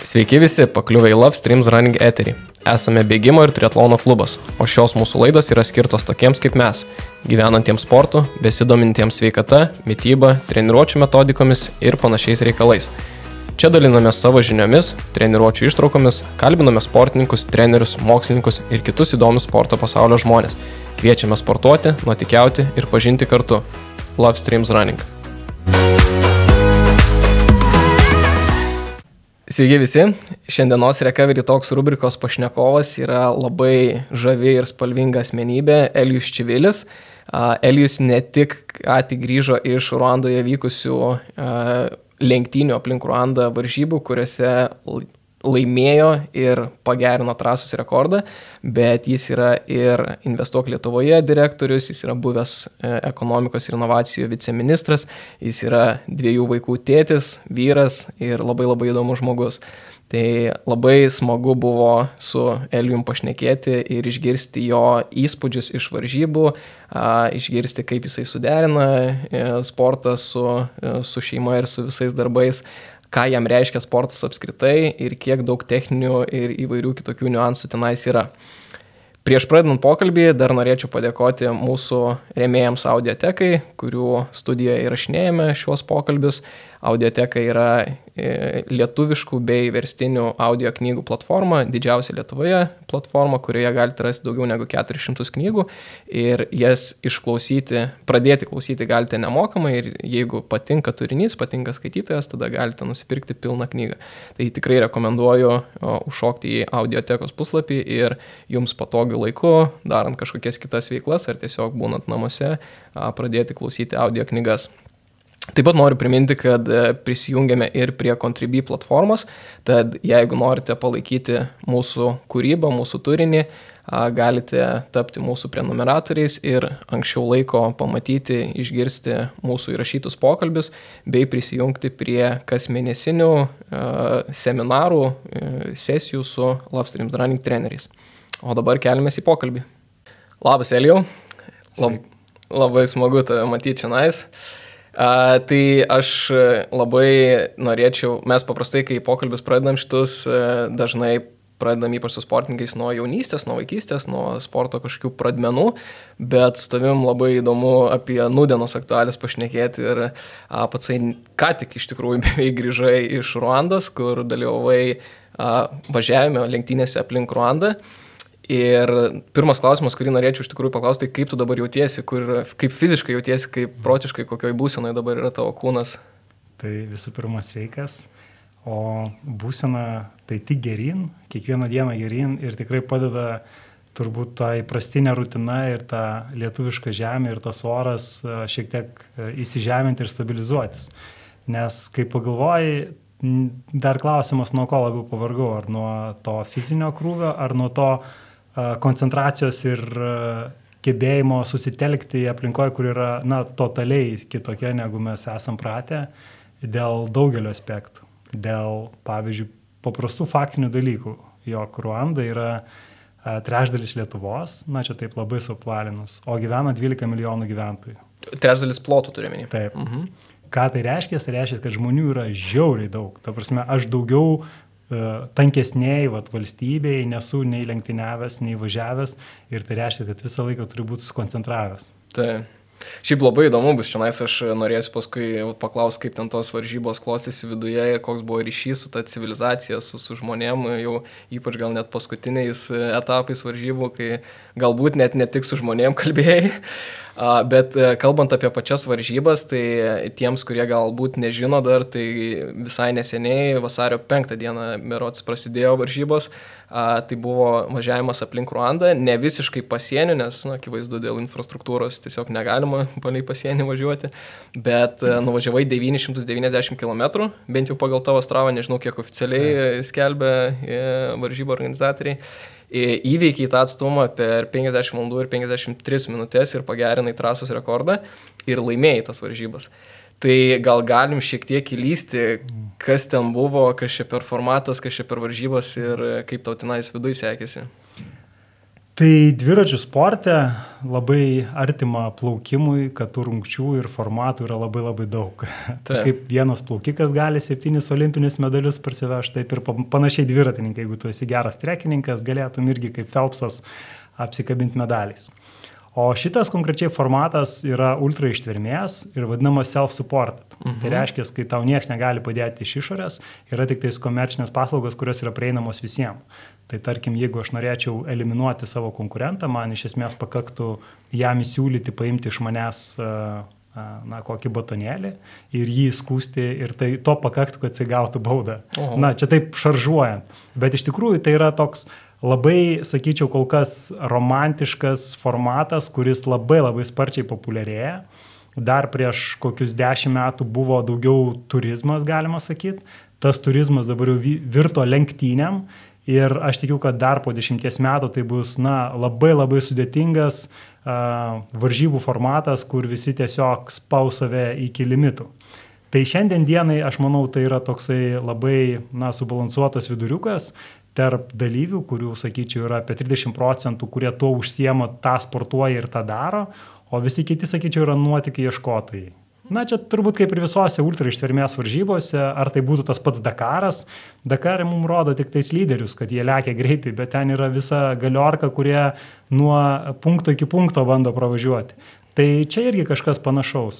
Sveiki visi, pakliuvę į Love Streams Running eterį. Esame bėgimo ir triatlono klubas, o šios mūsų laidos yra skirtos tokiems kaip mes, gyvenantiems sportu, besidomintiems sveikata, mityba, treniruočių metodikomis ir panašiais reikalais. Čia dalinamės savo žiniomis, treniruočių ištraukomis, kalbiname sportininkus, trenerius, mokslininkus ir kitus įdomius sporto pasaulio žmonės. Kviečiame sportuoti, nuotykiauti ir pažinti kartu. Love Streams Running. Sveiki visi, šiandienos Recovery Talks rubrikos pašnekovas yra labai žavi ir spalvinga asmenybė Elijus Čivilis. Elijus ne tik grįžo iš Ruandoje vykusių lenktynių aplink Ruandą varžybų, kuriuose laimėjo ir pagerino trasos rekordą, bet jis yra ir Investuok Lietuvoje direktorius, jis yra buvęs ekonomikos ir inovacijų viceministras, jis yra 2 vaikų tėtis, vyras ir labai įdomus žmogus. Tai labai smagu buvo su Elijum pašnekėti ir išgirsti jo įspūdžius iš varžybų, išgirsti, kaip jisai suderina sportą su šeima ir su visais darbais, ką jam reiškia sportas apskritai ir kiek daug techninių ir įvairių kitokių niuansų tenais yra. Prieš pradedant pokalbį dar norėčiau padėkoti mūsų rėmėjams Audiotekai, kurių studijoje įrašinėjame šiuos pokalbius. Audioteka yra lietuviškų bei verstinių audio knygų platforma, didžiausia Lietuvoje platforma, kurioje galite rasti daugiau negu 400 knygų ir jas pradėti klausyti galite nemokamai ir jeigu patinka turinys, patinka skaitytojas, tada galite nusipirkti pilną knygą. Tai tikrai rekomenduoju užšokti į Audiotekos puslapį ir jums patogiu laiku, darant kažkokias kitas veiklas ar tiesiog būnant namuose, pradėti klausyti audio knygas. Taip pat noriu priminti, kad prisijungiame ir prie Contribui platformos, tad jeigu norite palaikyti mūsų kūrybą, mūsų turinį, galite tapti mūsų prenumeratoriais ir anksčiau laiko pamatyti, išgirsti mūsų įrašytus pokalbius, bei prisijungti prie kasmėnesinių seminarų, sesijų su Love Streams Running treneriais. O dabar keliamės į pokalbį. Labas, Elijau. Labai smagu tave matyti čionais. Tai aš labai norėčiau, mes paprastai, kai pokalbis pradedam šitus, dažnai pradedam ypač su sportininkais nuo jaunystės, nuo vaikystės, nuo sporto kažkokių pradmenų, bet su tavim labai įdomu apie nūdienos aktualijas pašnekėti ir patsai ką tik iš tikrųjų beveik grįžai iš Ruandos, kur dalyvavai važiavime lenktynėse aplink Ruandą. Ir pirmas klausimas, kurį norėčiau iš tikrųjų paklausti, kaip tu dabar jautiesi, kaip fiziškai jautiesi, kaip protiškai, kokioj būsenoje dabar yra tavo kūnas? Tai visų pirma sveikas, o būsena tai tik geryn, kiekvieną dieną geryn ir tikrai padeda turbūt ta įprastinė rutina ir ta lietuviška žemė ir tas oras šiek tiek įsižeminti ir stabilizuotis. Nes kai pagalvoji, dar klausimas, nuo ko labiau pavargau, ar nuo to fizinio krūvio, ar nuo to koncentracijos ir gebėjimo susitelkti į aplinkoje, kur yra totaliai kitokia, negu mes esam pratę, dėl daugelio aspektų. Dėl, pavyzdžiui, paprastų faktinių dalykų, jog Ruanda yra trečdalis Lietuvos, čia taip labai suapvalinus, o gyvena 12 milijonų gyventojų. Trečdalis plotų turime. Taip. Ką tai reiškia? Tai reiškia, kad žmonių yra žiauriai daug. Ta prasme, aš daugiau tankesniai valstybei nesu nei lenktyniavęs, nei važiavęs ir tai reiškia, kad visą laiką turi būti susikoncentravęs. Tai šiaip labai įdomu bus čionais, aš norėsiu paskui paklausti, kaip ten tos varžybos klostėsi viduje ir koks buvo ryšys su ta civilizacija, su žmonėm, jau ypač gal net paskutiniais etapais varžybų, kai galbūt net ne tik su žmonėm kalbėjai. Bet kalbant apie pačias varžybas, tai tiems, kurie galbūt nežino dar, tai visai neseniai vasario 5 dieną berods prasidėjo varžybos. Tai buvo važiavimas aplink Ruandą, ne visiškai pasienį, nes akivaizdu dėl infrastruktūros tiesiog negalima palei pasienį važiuoti, bet nuvažiavai 990 km, bent jau pagal tavo Stravą, nežinau kiek oficialiai skelbia varžybų organizatoriai. Įveikiai tą atstumą per 50 valandų ir 53 minutės ir pagerinai trasos rekordą ir laimėjai tas varžybas. Tai gal galim šiek tiek įlysti, kas ten buvo, kas čia per formatas, kas čia per varžybas ir kaip tau tenais viduj sekėsi? Tai dviračių sporte labai artima plaukimui, kad tų rungčių ir formatų yra labai labai daug. Tai kaip vienas plaukikas gali 7 olimpinius medalius parsivežti, taip ir panašiai dviratininkai, jeigu tu esi geras trekininkas, galėtum irgi kaip Phelpsas apsikabinti medaliais. O šitas konkrečiai formatas yra ultra ištvermės ir vadinamas self-supported. Tai reiškia, kai tau niekas negali padėti iš išorės, yra tik tais komercinės paslaugos, kurios yra prieinamos visiems. Tai tarkim, jeigu aš norėčiau eliminuoti savo konkurentą, man iš esmės pakaktų jam įsiūlyti, paimti iš manęs kokį batonėlį ir jį skūsti ir tai to pakaktų, kad jis gautų baudą. Čia taip šaržuojant. Bet iš tikrųjų tai yra toks labai, sakyčiau, kol kas romantiškas formatas, kuris labai labai sparčiai populiarėja. Dar prieš kokius 10 metų buvo daugiau turizmas, galima sakyti. Tas turizmas dabar jau virto lenktynėm ir aš tikiu, kad dar po 10 metų tai bus labai labai sudėtingas varžybų formatas, kur visi tiesiog spaus save iki limitų. Tai šiandien dienai, aš manau, tai yra toksai labai subalansuotas viduriukas tarp dalyvių, kurių, sakyčiau, yra apie 30%, kurie tuo užsiema, tą sportuoja ir tą daro, o visi kiti, sakyčiau, yra nuotykių ieškotojai. Čia turbūt kaip ir visose ultra ištvermės varžybose, ar tai būtų tas pats Dakaras. Dakarė mums rodo tik tais lyderius, kad jie lekia greitai, bet ten yra visa galiorka, kurie nuo punkto iki punkto bando pravažiuoti. Tai čia irgi kažkas panašaus.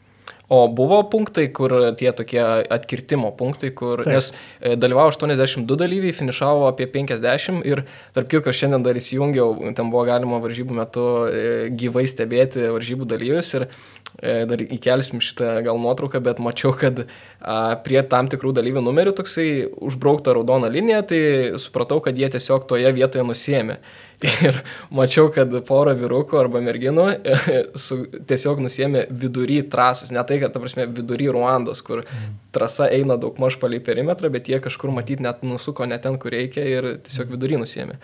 O buvo punktai, kur tie tokie atkirtimo punktai, kur, nes dalyvavo 82 dalyviai, finišavo apie 50 ir tarp kitko šiandien dar įsijungiau, ten buvo galima varžybų metu gyvai stebėti varžybų dalyvius ir dar įkelsim šitą gal nuotrauką, bet mačiau, kad prie tam tikrų dalyvių numerių toksai užbraukta raudona linija, tai supratau, kad jie tiesiog toje vietoje nusiėmė. Ir mačiau, kad pora vyrukų arba merginų tiesiog nusiėmė vidury trasos, ne tai, kad, ta prasme, vidury Ruandos, kur trasa eina daug maž palei perimetrą, bet jie kažkur matyti net nusuko ne ten, kur reikia ir tiesiog vidury nusiėmė.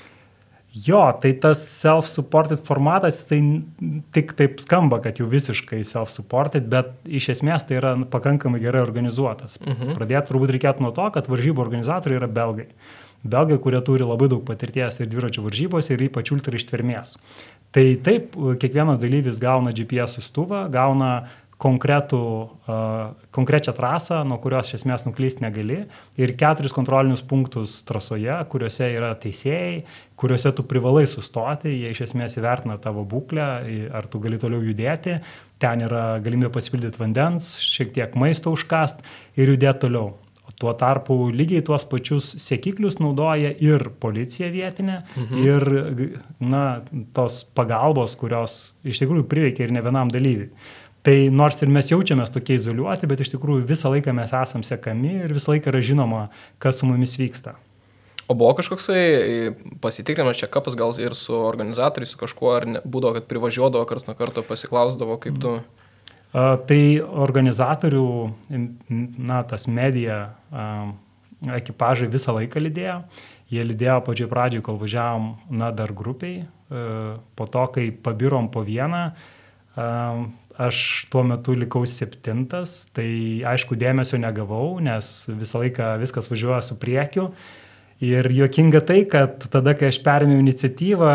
Jo, tai tas self-supported formatas, tai tik taip skamba, kad jau visiškai self-supported, bet iš esmės tai yra pakankamai gerai organizuotas. Pradėti turbūt reikėtų nuo to, kad varžybų organizatoriai yra belgai. Belgai, kurie turi labai daug patirties ir dviračių varžybos ir ypač ultra ištvermės. Tai taip, kiekvienas dalyvis gauna GPS siųstuvą, gauna konkrečią trasą, nuo kurios iš esmės nuklysti negali, ir 4 kontrolinius punktus trasoje, kuriuose yra teisėjai, kuriuose tu privalai sustoti, jie iš esmės įvertina tavo būklę, ar tu gali toliau judėti, ten yra galimybė pasipildyti vandens, šiek tiek maisto užkast ir judėti toliau. Tuo tarpu lygiai tuos pačius sekiklius naudoja ir policija vietinė, ir tos pagalbos, kurios iš tikrųjų prireikia ir ne vienam dalyviui. Tai nors ir mes jaučiamės tokie izoliuoti, bet iš tikrųjų visą laiką mes esam sekami ir visą laiką yra žinoma, kas su mumis vyksta. O buvo kažkoksai pasitikrinimas check-upas gal ir su organizatoriais, su kažkuo, ar būdavo, kad privažiuodavo karts nuo karto, pasiklausdavo, kaip tu... Tai organizatorių, tas medija ekipažai visą laiką lydėjo. Jie lydėjo pradžioj, kol važiavom, dar grupiai. Po to, kai pabirom po vieną, aš tuo metu likau 7, tai aišku dėmesio negavau, nes visą laiką viskas važiuoja su priekiu. Ir juokinga tai, kad tada, kai aš perėmiau iniciatyvą,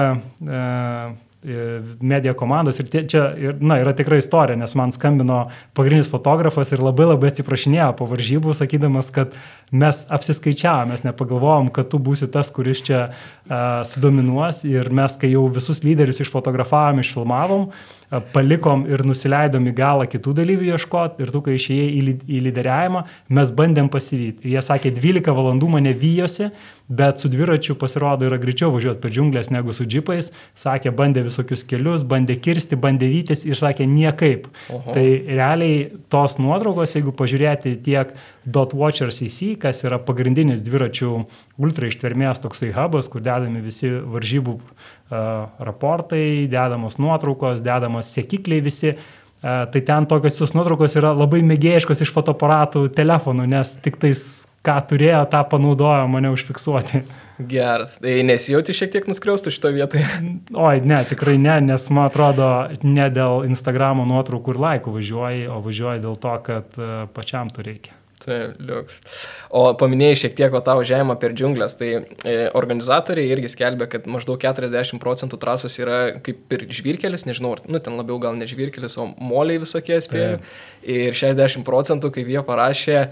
medija komandos ir čia yra tikra istorija, nes man skambino pagrindinis fotografas ir labai atsiprašinėjo po varžybų, sakydamas, kad mes apsiskaičiavom, mes nepagalvojom, kad tu būsi tas, kuris čia sudominuos ir mes, kai jau visus lyderius išfotografavom, išfilmavom, palikom ir nusileidom į galą kitų dalyvių ieškoti ir tu, kai išėjai į lyderiavimą, mes bandėm pasivyti. Ir jie sakė, 12 valandų mane vyjosi, bet su dviračiu pasirodo yra greičiau važiuoti per džiunglės negu su džipais. Sakė, bandė visokius kelius, bandė kirsti, bandė vytis ir sakė, niekaip. Tai realiai tos nuotraukos, jeigu pažiūrėti tiek .watcher.cc, kas yra pagrindinis dviračių ultra ištvermės toksai hubas, kur dedami visi varžybų raportai, dedamos nuotraukos, dedamos sekikliai visi, tai ten tokios nuotraukos yra labai mėgėjiškos iš fotoaparatų telefonų, nes tik tais, ką turėjo, tą panaudojo mane užfiksuoti. Geras. Tai nesijauti šiek tiek nuskriaustų šito vietoje? Oi, ne, tikrai ne, nes man atrodo, ne dėl Instagramo nuotraukų ir laikų važiuoji, o važiuoji dėl to, kad pačiam to reikia. Tai liuks. O paminėjai šiek tiek tą važiavimą per džiunglės, tai organizatoriai irgi skelbia, kad maždaug 40% trasos yra kaip ir žvyrkelis, nežinau, ten labiau gal ne žvyrkelis, o moliai visokie spėjau. Ir 60%, kaip jie parašė,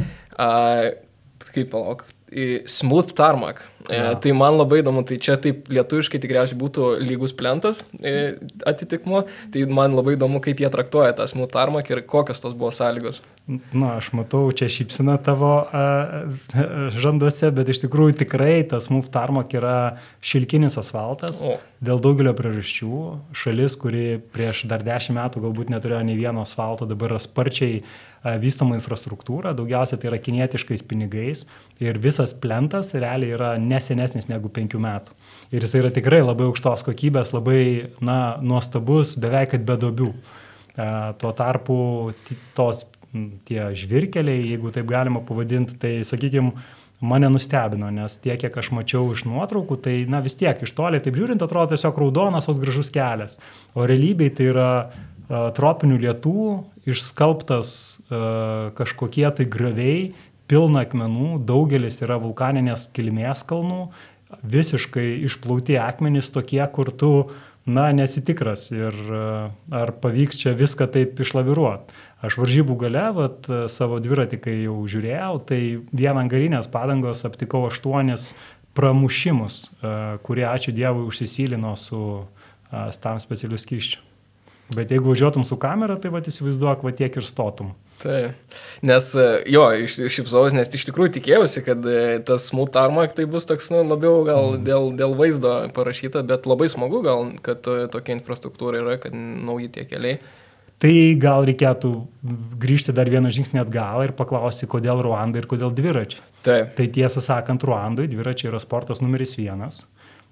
smooth tarmac. Tai man labai įdomu, tai čia taip lietuviškai tikriausiai būtų lygus plentas atitikmuo, tai man labai įdomu, kaip jie traktuoja tą smooth tarmac ir kokios tos buvo sąlygos. Na, aš matau čia šypsina tavo žanduose, bet iš tikrųjų tikrai tas smooth tarmac yra šilkinis asfaltas dėl daugelio priežasčių. Šalis, kuri prieš dar 10 metų galbūt neturėjo nei vieno asfalto, dabar yra sparčiai vystoma infrastruktūra, daugiausia tai yra kinietiškais pinigais ir visas plentas realiai yra nesenesnis negu 5 metų. Ir jis yra tikrai labai aukštos kokybės, labai nuostabus, beveik kad be duobių. Tuo tarpu tie žvyrkeliai, jeigu taip galima pavadinti, tai sakykime, mane nustebino, nes tiek, kiek aš mačiau iš nuotraukų, tai vis tiek iš toli, taip žiūrint, atrodo tiesiog raudonas, o gražus kelias. O realybėj tai yra tropinių lietų, išskalbtas kažkokie tai grioviai, pilna akmenų, daugelis yra vulkaninės kilmės kalnų, visiškai išplauti akmenys tokie, kur tu, nesitikras ir ar pavyks čia viską taip išlaviruoti. Aš varžybų gale, savo dviratį, kai jau žiūrėjau, tai vien ant galinės padangos aptikau 8 pramušimus, kurie, ačiū Dievui, užsisylino su tam specialiu skysčiu. Bet jeigu važiuotum su kamera, tai įsivaizduok, tiek ir stotum. Tai, nes šypsausi, nes iš tikrųjų tikėjausi, kad tas smooth tarmac tai bus toks labiau gal dėl vaizdo parašyta, bet labai smagu gal, kad tokia infrastruktūra yra, kad nauji tie keliai. Tai gal reikėtų grįžti dar vieną žingsnį atgal ir paklausti, kodėl Ruanda ir kodėl dviračiai. Taip. Tai tiesą sakant, Ruandai dviračiai yra sportas numeris 1.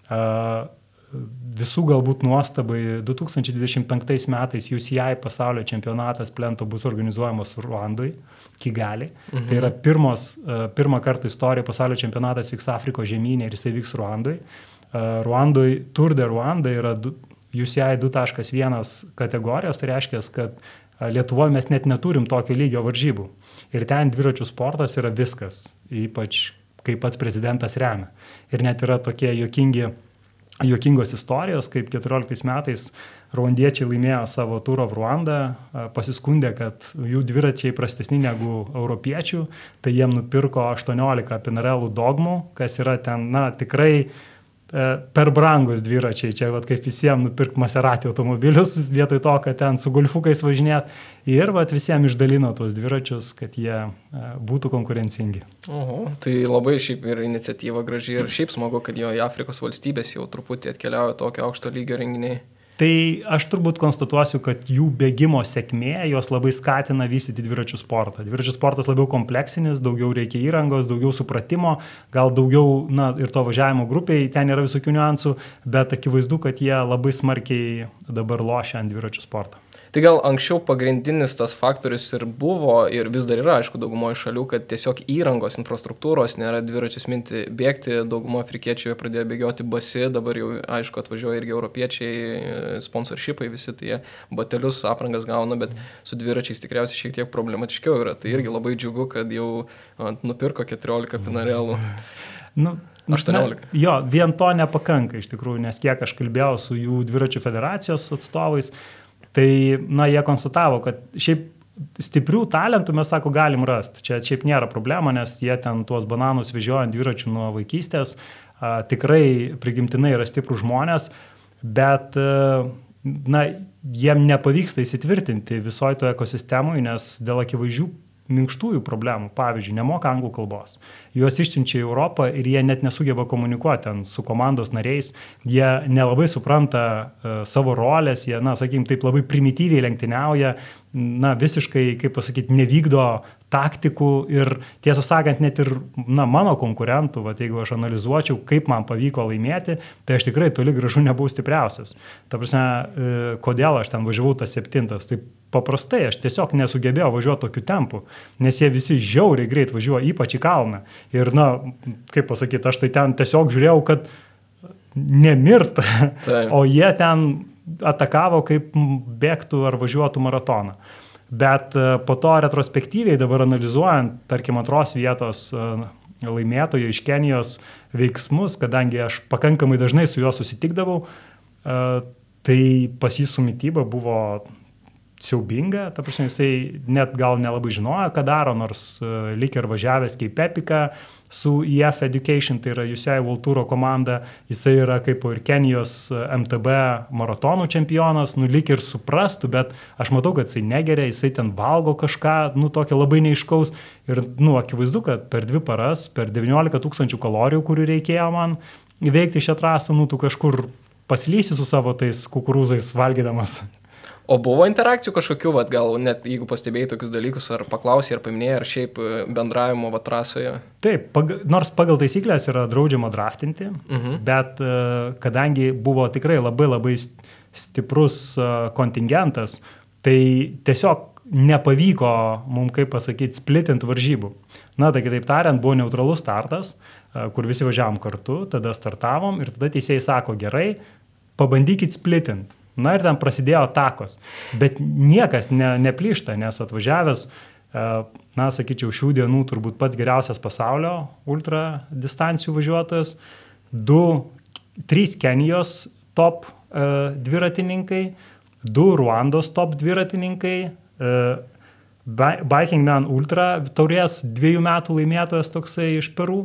Visų galbūt nuostabai 2025 metais UCI pasaulio čempionatas plento bus organizuojamas Ruandui, Kigali. Tai yra pirmą kartą istorijoje pasaulio čempionatas vyks Afrikos žemynė ir jisai vyks Ruandui. Ruandui Tour de Ruanda yra UCI 2.1 kategorijos, tai reiškia, kad Lietuvoje mes net neturim tokio lygio varžybų. Ir ten dviračių sportas yra viskas, ypač kaip pats prezidentas remia. Ir net yra tokie juokingos istorijos, kaip 14 metais ruandiečiai laimėjo savo Tour of Rwanda, pasiskundė, kad jų dviračiai prastesni negu europiečių, tai jiem nupirko 18 Pinarello dogmų, kas yra ten, tikrai per brangus dviračiai, čia kaip visiems nupirkti Maserati automobilius, vietoj to, kad ten su golfukais važinėt, ir visiems išdalino tuos dviračius, kad jie būtų konkurencingi. Tai labai šiaip ir iniciatyva graži ir šiaip smagu, kad jo į Afrikos valstybės jau truputį atkeliauja tokio aukšto lygio renginiai. Tai aš turbūt konstatuosiu, kad jų bėgimo sėkmė jos labai skatina vystyti dviračių sportą. Dviračių sportas labiau kompleksinis, daugiau reikia įrangos, daugiau supratimo, gal daugiau ir to važiavimo grupiai, ten yra visokių niuansų, bet akivaizdu, kad jie labai smarkiai dabar lošia ant dviračių sportą. Tai gal anksčiau pagrindinis tas faktorius ir buvo, ir vis dar yra, aišku, daugumoje šalių, kad tiesiog įrangos, infrastruktūros nėra dviračius minti bėgti, daugumo afrikiečiai pradėjo bėgioti basi, dabar jau, aišku, atvažiuoja irgi europiečiai, sponsorshipai visi, tai jie batelius, aprangas gauna, bet su dviračiais tikriausiai šiek tiek problematiškiau yra. Tai irgi labai džiugu, kad jau nupirko 14 Pinarello. 18. Vien to nepakanka iš tikrųjų, nes kiek aš kalbėjau su jų dviračių federacijos atstovais, tai, jie konstatavo, kad šiaip stiprių talentų mes, galim rasti. Čia šiaip nėra problema, nes jie ten tuos bananus vežioja ant dviračių nuo vaikystės, tikrai prigimtinai yra stiprų žmonės, bet, jiem nepavyksta įsitvirtinti visoje toje ekosistemoje, nes dėl akivaizdžių minkštųjų problemų, pavyzdžiui, nemoka anglų kalbos. Juos išsiunčia į Europą ir jie net nesugeba komunikuoti ten su komandos nariais, jie nelabai supranta savo rolės, jie, taip labai primityviai lenktyniauja, visiškai, kaip pasakyti, nevykdo taktikų ir tiesą sakant, net ir mano konkurentų, jeigu aš analizuočiau, kaip man pavyko laimėti, tai aš tikrai toli gražu nebuvau stipriausias. Ta prasme, kodėl aš ten važiavau tas 7, tai paprastai aš tiesiog nesugebėjau važiuoti tokiu tempu, nes jie visi žiauriai greit važiuoja, ypač į kalną. Ir, kaip pasakyti, aš tai ten tiesiog žiūrėjau, kad nemirta, o jie ten atakavo, kaip bėgtų ar važiuotų maratoną. Bet po to retrospektyviai dabar analizuojant, tarkim, antros vietos laimėtojo iš Kenijos veiksmus, kadangi aš pakankamai dažnai su juo susitikdavau, tai pas jį su mityba buvo siaubinga, ta prasme, jisai net gal nelabai žinojo, ką daro, nors lyg ir važiavęs kaip Epika su EF Education, tai yra UCI World Touro komanda, jisai yra kaip ir Kenijos MTB maratonų čempionas, lyg ir suprastų, bet aš matau, kad jisai negeria, jisai ten valgo kažką, tokio labai neiškaus ir, akivaizdu, kad per 2 paras, per 19 000 kalorijų, kurių reikėjo man įveikti šią trasą, tu kažkur paslysi su savo tais kukurūzais valgydamas. O buvo interakcijų kažkokių, gal net jeigu pastebėjai tokius dalykus, ar paklausai, ar paminėjai, ar šiaip bendravimo trasoje? Taip, nors pagal taisyklės yra draudžiama draftinti, bet kadangi buvo tikrai labai labai stiprus kontingentas, tai tiesiog nepavyko mums, kaip pasakyti, splitint varžybų. Tai kitaip tariant, buvo neutralus startas, kur visi važiavom kartu, tada startavom ir tada teisėjai sako, gerai, pabandykit splitint. Ir ten prasidėjo atakos, bet niekas neplyšta, nes atvažiavęs, sakyčiau, šių dienų turbūt pats geriausias pasaulio ultra distancijų važiuotojas, 3 Kenijos top dviratininkai, 2 Ruandos top dviratininkai, Biking Man Ultra taurės 2 metų laimėtojas toksai iš Peru,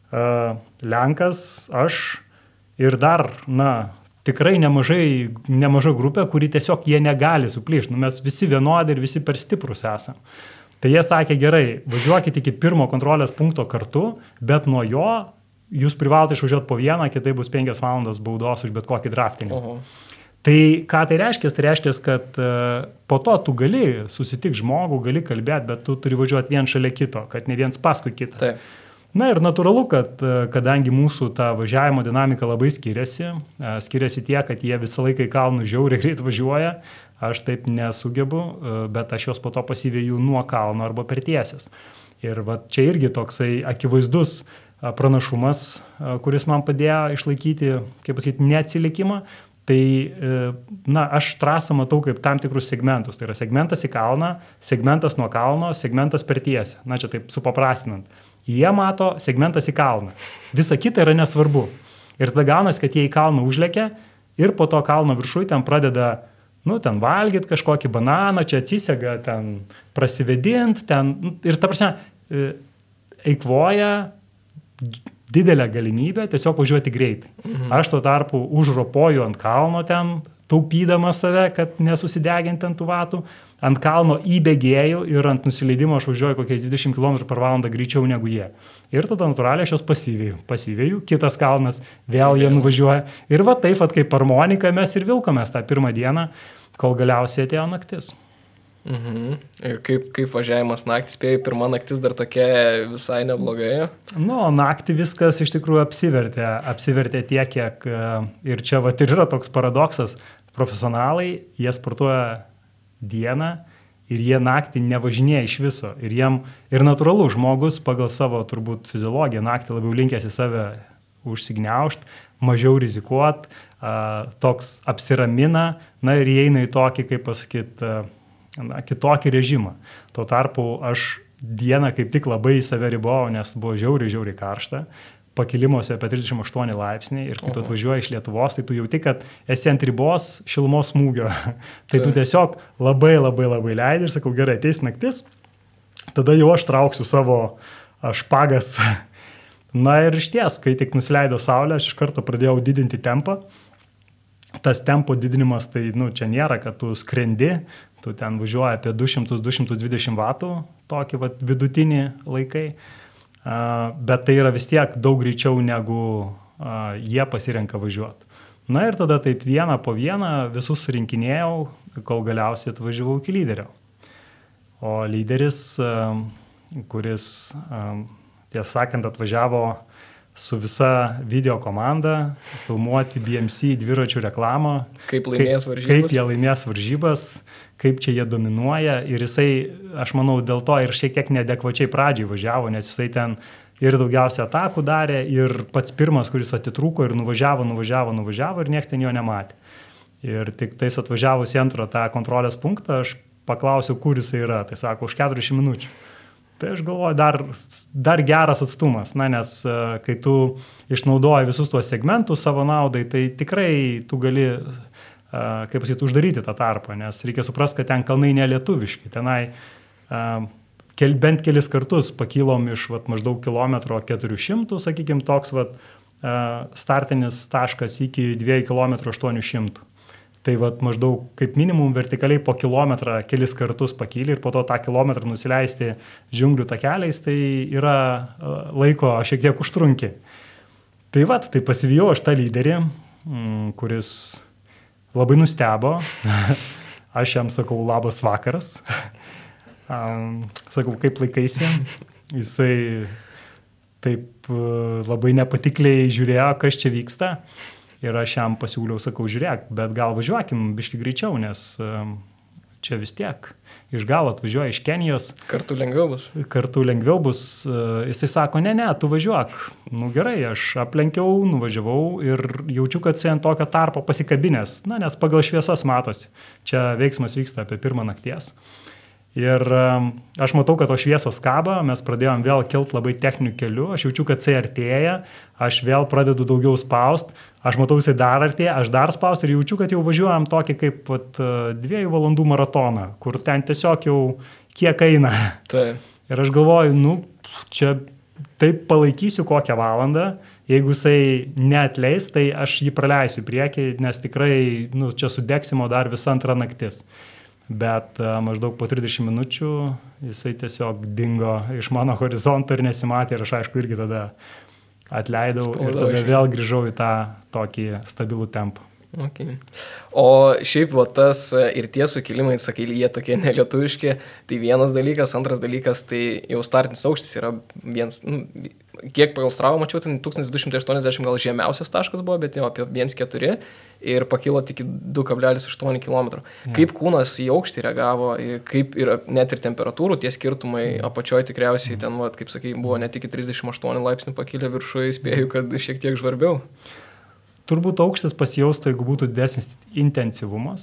Lenkas, aš ir dar, tikrai nemaža grupė, kuri tiesiog jie negali suplyšti. Mes visi vienodi ir visi per stiprus esam. Tai jie sakė, gerai, važiuokit iki 1 kontrolės punkto kartu, bet nuo jo jūs privalote išvažiuoti po vieną, kitai bus 5 valandos baudos už bet kokį draftinį. Tai ką tai reiškia? Tai reiškia, kad po to tu gali susitikti žmogų, gali kalbėti, bet tu turi važiuoti vien šalia kito, kad ne viens paskui kitą. Taip. Ir natūralu, kad kadangi mūsų ta važiavimo dinamika labai skiriasi tiek, kad jie visą laiką į kalnų žiauriai greit važiuoja, aš taip nesugebu, bet aš juos po to pasivėju nuo kalno arba per tiesės. Ir čia irgi toksai akivaizdus pranašumas, kuris man padėjo išlaikyti, kaip pasakyti, neatsilikimą. Tai, aš trasą matau kaip tam tikrus segmentus. Tai yra segmentas į kalną, segmentas nuo kalno, segmentas per tiesę. Čia taip supaprastinant. Jie mato segmentas į kalną. Visa kita yra nesvarbu. Ir tada gaunasi, kad jie į kalną užlekia ir po to kalno viršui ten pradeda, ten valgyti kažkokį bananą, čia atsisega, ten prasivedint, ir ta prasme, eikvoja didelę galimybę tiesiog važiuoti greitai. Aš tuo tarpu užropoju ant kalno ten, taupydama save, kad nesusideginti ant tų vatų, ant kalno įbėgėjau ir ant nusileidimo aš važiuoju kokiais 20 km/val. Greičiau negu jie. Ir tada natūraliai aš jos pasivėjau, kitas kalnas, vėl jie nuvažiuoja. Ir taip, kaip harmonika, mes ir vilkomės tą pirmą dieną, kol galiausiai atėjo naktis. Ir kaip važiavimas naktį, spėjau, pirma naktis dar tokia visai neblogai? Naktį viskas iš tikrųjų apsivertė tiek, kiek ir čia ir yra toks paradoksas. Profesionalai, jie sportuoja dieną ir jie naktį nevažinėja iš viso. Ir natūralu, žmogus pagal savo turbūt fiziologiją naktį labiau linkęs į save užsigniaužti, mažiau rizikuot, toks apsiramina, ir įeina į tokį, kaip pasakyti, kitokį režimą. Tuo tarpu aš dieną kaip tik labai save ribojau, nes buvo žiauriai karšta. Pakilimuose apie 38 laipsniai ir kai tu atvažiuoji iš Lietuvos, tai tu jauti, kad esi ant ribos šilumos smūgio. Tai tu tiesiog labai leidi ir sakau, gerai, ateis naktis, tada jau aš trauksiu savo špagas. Ir išties, kai tik nusileido saulė, aš iš karto pradėjau didinti tempą. Tas tempo didinimas, tai čia nėra, kad tu skrendi, tu ten važiuoji apie 200-220 vatų, tokį vidutinį laikai. Bet tai yra vis tiek daug greičiau, negu jie pasirenka važiuoti. Ir tada taip vieną po vieną visus surinkinėjau, kol galiausiai atvažiavau iki lyderio. O lyderis, kuris, tiesą sakant, atvažiavo su visa video komanda filmuoti BMC dviračių reklamą. Kaip laimės varžybas. Kaip jie laimės varžybas, kaip čia jie dominuoja. Ir jisai, aš manau, dėl to ir šiek tiek neadekvačiai pradžiai važiavo, nes jisai ten ir daugiausia atakų darė, ir pats pirmas, kuris atitrūko ir nuvažiavo ir niekas ten jo nematė. Ir tik tais atvažiavus į antrą tą kontrolės punktą, aš paklausiau, kur jis yra, tai sako, už 40 minučių. Tai aš galvoju, dar geras atstumas, nes kai tu išnaudoji visus tuos segmentus savo naudai, tai tikrai tu gali, kaip pasakyti, uždaryti tą tarpą, nes reikia suprasti, kad ten kalnai nelietuviški, tenai bent kelis kartus pakilom iš maždaug kilometro 400, sakykime, toks startinis taškas iki 2 km 800. Tai maždaug kaip minimum vertikaliai po kilometrą kelis kartus pakyli ir po to tą kilometrą nusileisti džiunglių takeliais, tai yra laiko šiek tiek užtrunki. Tai pasivijau aš tą lyderį, kuris labai nustebo. Aš jam sakau, labas vakaras. Sakau, kaip laikaisi. Jisai taip labai nepatikliai žiūrėjo, kas čia vyksta. Ir aš jam pasiūliau, sakau, žiūrėk, bet gal važiuokim biški greičiau, nes čia vis tiek iš galo atvažiuoja iš Kenijos. Kartu lengviau bus. Jisai sako, ne, tu važiuok. Nu gerai, aš aplenkiau, nuvažiavau ir jaučiu, kad jisai ant tokio tarpo pasikabinės, nes pagal šviesas matosi. Čia veiksmas vyksta apie 1 nakties. Ir aš matau, kad to šviesos kaba, mes pradėjom vėl kilt labai techniniu keliu, aš jaučiu, kad jisai artėja, aš vėl pradedu daugiau spaust, aš matau, jisai dar artėja, aš dar spaust ir jaučiu, kad jau važiuojam tokį kaip 2 valandų maratoną, kur ten tiesiog jau kiek eina. Tai. Ir aš galvoju, čia taip palaikysiu kokią valandą, jeigu jisai neatleis, tai aš jį praleisiu į priekį, nes tikrai čia sudegsimo dar visa antra naktis. Bet maždaug po 30 minučių jisai tiesiog dingo iš mano horizonto ir nesimatė ir aš aišku irgi tada atleidau ir tada vėl grįžau į tą tokį stabilų tempą. Okay. O šiaip tas ir tie sukilimai, sakai, jie tokie nelietuviški, tai vienas dalykas, antras dalykas, tai jau startinis aukštis yra vienas, kiek pagal Strava mačiau, tai 1280 gal žemiausias taškas buvo, bet jau apie 1,4 ir pakilo tik 2,8 km. Ja. Kaip kūnas į aukštį reagavo, kaip ir net ir temperatūrų, tie skirtumai apačioje tikriausiai ten, kaip sakai, buvo net iki 38 laipsnių pakilę viršuje, spėju, kad šiek tiek žvarbiau. Turbūt aukštis pasijaustų, jeigu būtų didesnis intensyvumas.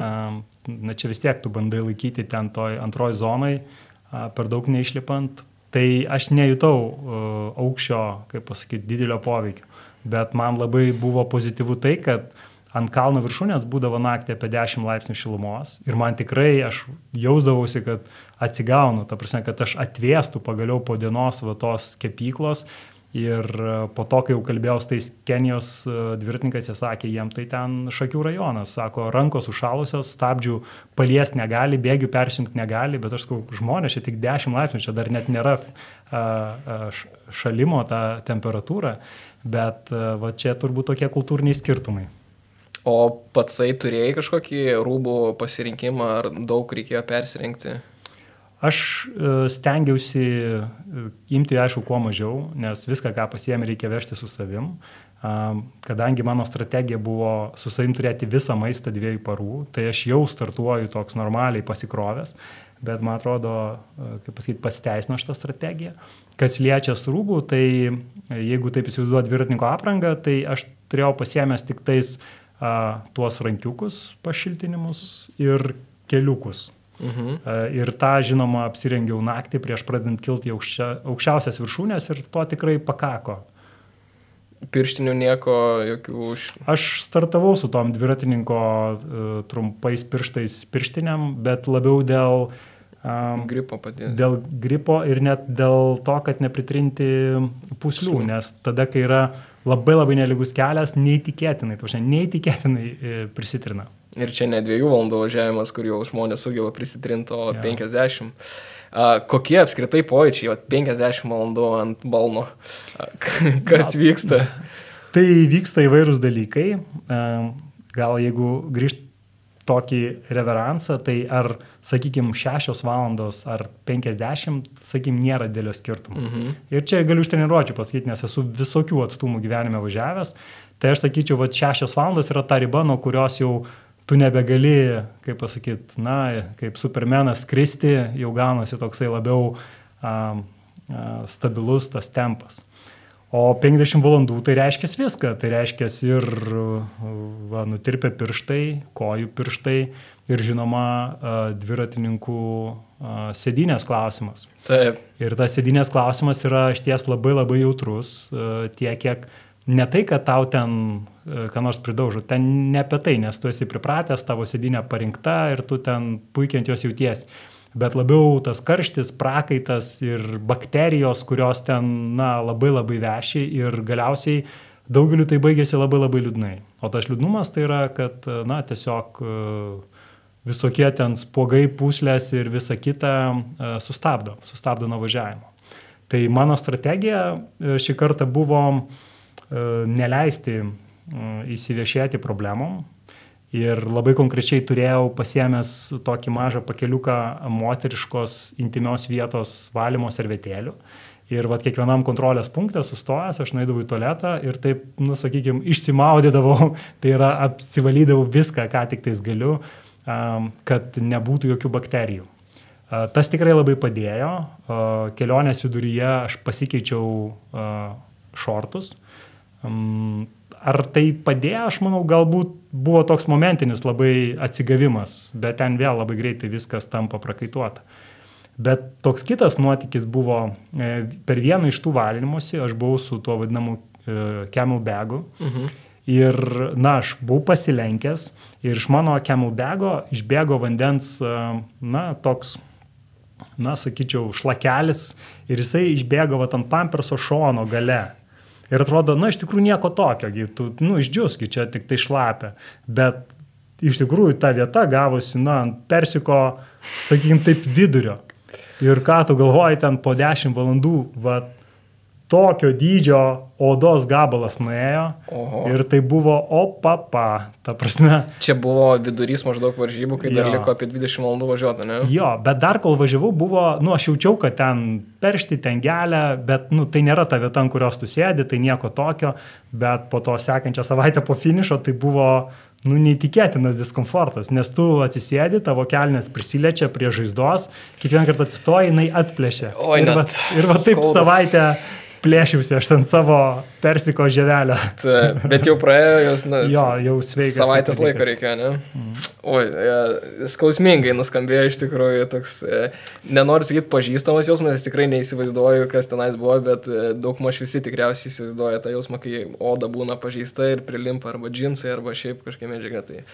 Čia vis tiek tu bandai laikyti ten toj antroj zonai, per daug neišlipant. Tai aš nejutau aukščio, kaip pasakyti, didelio poveikio. Bet man labai buvo pozityvu tai, kad ant kalno viršūnės būdavo naktį apie 10 laipsnių šilumos. Ir man tikrai, aš jausdavausi, kad atsigaunu, ta prasme, kad aš atvėstu pagaliau po dienos tos kepyklos. Ir po to, kai jau kalbėjau su tais Kenijos dviratininkas, jie sakė, jiem tai ten Šakių rajonas, sako, rankos užšalusios, stabdžių paliesti negali, bėgių persijungti negali, bet aš sakau, žmonės, čia tik 10 laipsnių, čia dar net nėra šalimo ta temperatūra, bet čia turbūt tokie kultūriniai skirtumai. O patsai turėjai kažkokį rūbų pasirinkimą, ar daug reikėjo persirinkti? Aš stengiausi imti, aišku, kuo mažiau, nes viską, ką pasiėmė, reikia vežti su savim. Kadangi mano strategija buvo su savim turėti visą maistą 2 parų, tai aš jau startuoju toks normaliai pasikrovęs, bet man atrodo, kaip pasakyti, pasiteisino šitą strategiją. Kas liečia rūbų, tai jeigu taip įsivaizduoju dviratininko aprangą, tai aš turėjau pasiėmęs tik tais tuos rankiukus, pašiltinimus ir keliukus. Ir tą, žinoma, apsirengiau naktį prieš pradedant kilti aukščiausias viršūnės ir to tikrai pakako. Pirštinių nieko, jokių... Aš startavau su tom dviratininko trumpais pirštais pirštiniam, bet labiau dėl gripo padėjo. Dėl gripo ir net dėl to, kad nepritrinti pūslių, nes tada, kai yra labai labai nelygus kelias, neįtikėtinai prisitrina. Ir čia ne 2 valandų važiavimas, kur jau žmonės sugeba prisitrinti, o 50. Kokie apskritai pojūčiai, 50 valandų ant balno? Kas vyksta? Tai vyksta įvairūs dalykai. Gal jeigu grįžt tokį reveransą, tai ar, sakykime, 6 valandos ar 50, sakykime, nėra didelio skirtumo. Ir čia galiu iš treniruočių pasakyti, nes esu visokių atstumų gyvenime važiavęs. Tai aš sakyčiau, 6 valandos yra ta riba, nuo kurios jau tu nebegali, kaip pasakyti, kaip supermenas skristi, jau gaunasi toksai labiau stabilus tas tempas. O 50 valandų tai reiškia viską, tai reiškia ir nutirpę pirštai, kojų pirštai ir žinoma dviratininkų sėdynės klausimas. Taip. Ir tas sėdynės klausimas yra išties labai labai jautrus, tiek kiek ne tai, kad tau ten ką nors pridaužo, ten ne apie tai, nes tu esi pripratęs, tavo sėdynė parinkta ir tu ten puikiai ant jos jauties. Bet labiau tas karštis, prakaitas ir bakterijos, kurios ten labai labai veši ir galiausiai daugeliu tai baigėsi labai labai liūdnai. O tas liūdnumas tai yra, kad tiesiog visokie ten spuogai, pūslės ir visa kita sustabdo nuo važiavimo. Tai mano strategija šį kartą buvo neleisti įsiviešėti problemom. Ir labai konkrečiai turėjau pasiėmęs tokį mažą pakeliuką moteriškos intymios vietos valymo servetėlių. Ir kiekvienam kontrolės punkte sustojęs, aš nueidavau į tualetą ir taip, sakykime, išsimaudydavau, tai yra apsivalydavau viską, ką tik tais galiu, kad nebūtų jokių bakterijų. Tas tikrai labai padėjo. Kelionės viduryje aš pasikeičiau šortus. Ar tai padėjo, aš manau, galbūt buvo toks momentinis labai atsigavimas, bet ten vėl labai greitai viskas tampa prakaituota. Bet toks kitas nuotykis buvo, per vieną iš tų valymosi, aš buvau su tuo vadinamu camelbagu ir, aš buvau pasilenkęs ir iš mano camelbago išbėgo vandens, toks, sakyčiau, šlakelis ir jisai išbėgo ant pamperso šono gale. Ir atrodo, iš tikrųjų nieko tokio, tu, išdžiuski, čia tik tai šlapia, bet iš tikrųjų ta vieta gavosi, ant persiko, sakykime, taip vidurio. Ir ką tu galvoji, ten po 10 valandų, tokio dydžio odos gabalas nuėjo. Oho. Ir tai buvo ta prasme. Čia buvo vidurys maždaug varžybų, kai dar liko apie 20 valandų važiuoti, ne? Jo, bet dar kol važiavau buvo, aš jaučiau, kad ten peršti, ten gelia, bet tai nėra ta vieta, ant kurios tu sėdi, tai nieko tokio, bet po to sekančią savaitę po finišo tai buvo neįtikėtinas diskomfortas, nes tu atsisėdi, tavo kelnės prisiliečia prie žaizdos, kiekvieną kartą atsistoji, jinai atplėšia. Ir taip savaitę plėšiausi aš ten savo persiko žievelę. Bet jau praėjo jos, jau sveikas. Savaitės laiko reikėjo, ne? Oi, skausmingai nuskambėjo iš tikrųjų toks, nenoriu sakyti pažįstamas jausmas, nes tikrai neįsivaizduoju, kas tenais buvo, bet daugmaž visi tikriausiai įsivaizduoja tą jausmą, kai oda būna pažįsta ir prilimpa arba džinsai, arba šiaip kažkokia medžiaga. Tai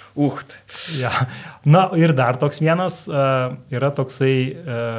Ja. Ir dar toks vienas yra toksai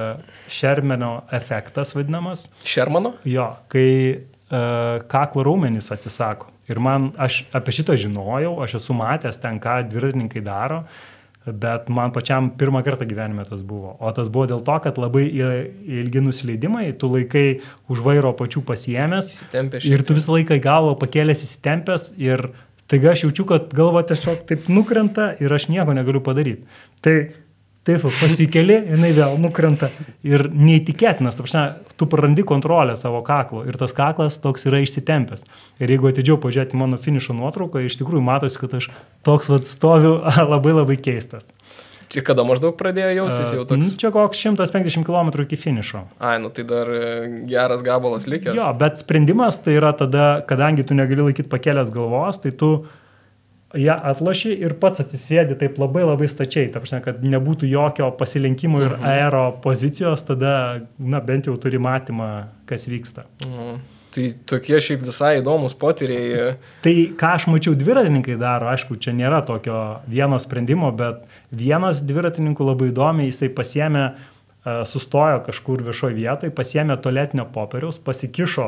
Šermano efektas vadinamas. Šermano? Jo, kai kaklo raumenys atsisako. Ir aš apie šitą žinojau, aš esu matęs ten, ką dviratininkai daro, bet man pačiam pirmą kartą gyvenime tas buvo. O tas buvo dėl to, kad labai ilgi nusileidimai, tu laikai už vairo pačių pasiėmęs ir tu visą laiką į galvą pakėlęs įsitempęs ir taiga aš jaučiu, kad galva tiesiog taip nukrenta ir aš nieko negaliu padaryti. Taip, pasikeli, jinai vėl nukrenta ir neįtikėtinas, tu prarandi kontrolę savo kaklo ir tas kaklas toks yra išsitempęs. Ir jeigu atidžiau pažiūrėti mano finišo nuotrauką, iš tikrųjų matosi, kad aš toks stoviu labai labai keistas. Čia kada maždaug pradėjo jaustis jau toks? Čia koks 150 km iki finišo. Tai dar geras gabalas likęs. Jo, bet sprendimas tai yra tada, kadangi tu negali laikyti pakėlęs galvos, tai tu ją atloši ir pats atsisėdi taip labai labai stačiai, ta prasme, kad nebūtų jokio pasilenkimo ir aero pozicijos, tada, bent jau turi matymą, kas vyksta. Tai tokie šiaip visai įdomus potyriai. Tai ką aš mačiau dviratininkai daro, aišku, čia nėra tokio vieno sprendimo, bet vienas dviratininkų labai įdomiai, jisai pasiėmė, sustojo kažkur viešoje vietoje, pasiėmė tualetinio popieriaus, pasikišo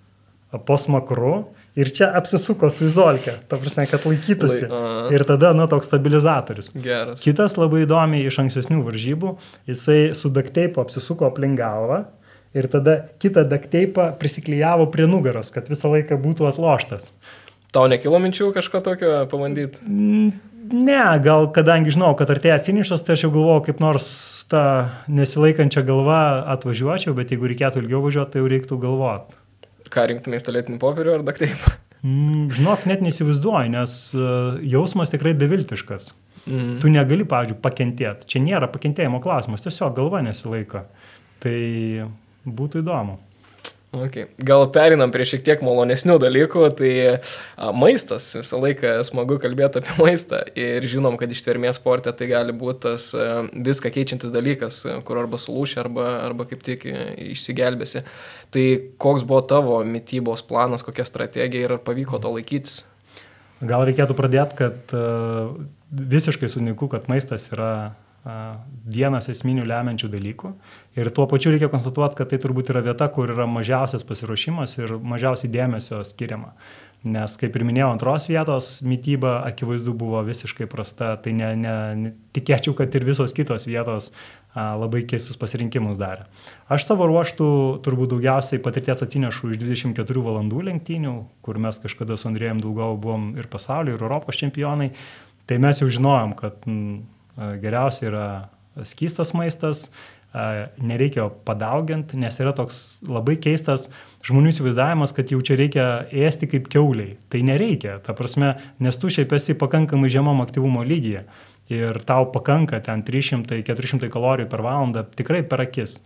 po smakru ir čia apsisuko su izolke, ta prasme, kad laikytųsi. Ir tada, toks stabilizatorius. Geras. Kitas labai įdomiai iš ankstesnių varžybų, jisai su dukteipu apsisuko aplink galvą. Ir tada kitą dakteipą prisiklijavo prie nugaros, kad visą laiką būtų atloštas. Tau nekilo minčių kažką tokio pabandyti? Ne, gal kadangi žinau, kad artėja finišas, tai aš jau galvojau, kaip nors tą nesilaikančią galvą atvažiuočiau, bet jeigu reikėtų ilgiau važiuoti, tai jau reiktų galvoti. Ką rinktumės tualetinį popierių ar dakteipą? Žinok, net neįsivaizduoju, nes jausmas tikrai beviltiškas. Tu negali, pavyzdžiui, pakentėti. Čia nėra pakentėjimo klausimas, tiesiog galva nesilaiko. Tai būtų įdomu. Okay. Gal perinam prie šiek tiek malonesnių dalykų, tai maistas, visą laiką smagu kalbėti apie maistą ir žinom, kad ištvermės sporte tai gali būti tas viską keičiantis dalykas, kur arba sulūši, arba kaip tik išsigelbėsi. Tai koks buvo tavo mitybos planas, kokia strategija ir ar pavyko to laikytis? Gal reikėtų pradėti, kad visiškai sutinku, kad maistas yra vienas esminių lemiančių dalykų. Ir tuo pačiu reikia konstatuoti, kad tai turbūt yra vieta, kur yra mažiausias pasiruošimas ir mažiausiai dėmesio skiriama. Nes, kaip ir minėjau, antros vietos mityba akivaizdu buvo visiškai prasta, tai tikėčiau, kad ir visos kitos vietos labai keistus pasirinkimus darė. Aš savo ruoštų turbūt daugiausiai patirties atsinešu iš 24 valandų lenktynių, kur mes kažkada su Andrėjum Dulgovu buvom ir pasaulio, ir Europos čempionai. Tai mes jau žinojom, kad geriausia yra skystas maistas, nereikia padauginti, nes yra toks labai keistas žmonių įsivaizdavimas, kad jau čia reikia ėsti kaip kiauliai. Tai nereikia, ta prasme, nes tu šiaip esi pakankamai žemam aktyvumo lygyje ir tau pakanka ten 300-400 kalorijų per valandą tikrai per akis.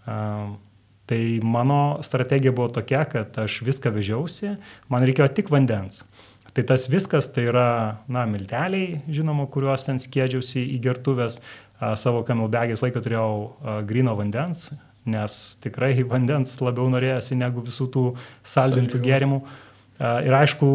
Tai mano strategija buvo tokia, kad aš viską vežiausi, man reikėjo tik vandens. Tai tas viskas, tai yra, milteliai, žinoma, kuriuos ten skiedžiausi į gertuvės. Savo camelbag'e visą laiką turėjau gryno vandens, nes tikrai vandens labiau norėjosi negu visų tų saldintų gėrimų. Ir aišku,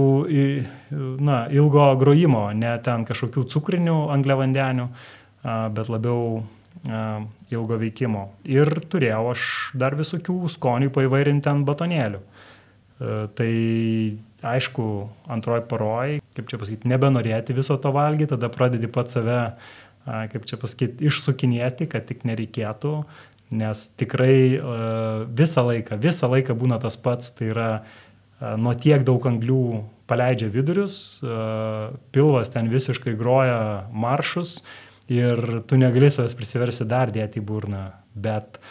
ilgo grojimo, ne ten kažkokių cukrinių angliavandenių, bet labiau ilgo veikimo. Ir turėjau aš dar visokių skonių paįvairinti ant batonėlių. Tai aišku, antroji paroj, kaip čia pasakyti, nebenorėti viso to valgyti, tada pradedi pat save, kaip čia pasakyti, išsukinėti, kad tik nereikėtų, nes tikrai visą laiką būna tas pats, tai yra nuo tiek daug anglių paleidžia vidurius, pilvas ten visiškai groja maršus ir tu negali savęs prisiversi dar dėti į burną, bet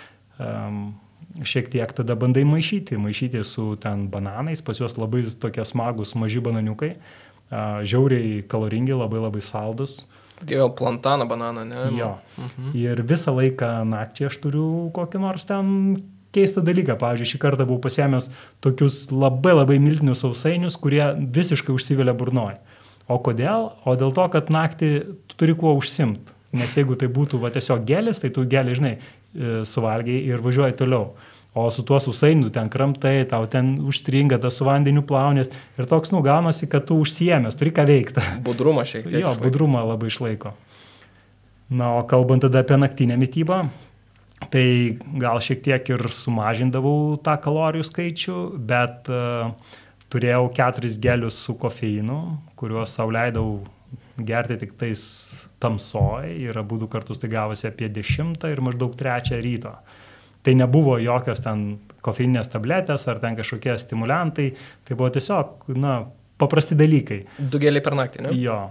šiek tiek tada bandai maišyti su ten bananais, pas juos labai tokie smagus maži bananiukai, žiauriai kaloringi, labai saldus. Dėl plantaną bananą, ne? Jo. Ir visą laiką nakčiai aš turiu kokį nors ten keistą dalyką. Pavyzdžiui, šį kartą buvau pasiėmęs tokius labai miltinius sausainius, kurie visiškai užsivelia burnoj. O kodėl? O dėl to, kad naktį tu turi kuo užsimt. Nes jeigu tai būtų tiesiog gelis, tai tu gelį, žinai, suvalgiai ir važiuoji toliau. O su tuo sausainiu ten kramtai, tau ten užstringa, tas su vandeniu plaunės ir toks gaunasi, kad tu užsiėmęs, turi ką veikti. Budrumą šiek tiek. Jo, budrumą labai išlaiko. Na, o kalbant tada apie naktinę mitybą, tai gal šiek tiek ir sumažindavau tą kalorijų skaičių, bet turėjau 4 gelius su kofeinu, kuriuos sau leidau gerti tik tais tamsoj ir abu 2 kartus tai gavosi apie 10 ir maždaug 3 ryto. Tai nebuvo jokios ten kofeininės tabletės ar ten kažkokie stimuliantai, tai buvo tiesiog, paprasti dalykai. 2 geliai per naktį, ne? Jo.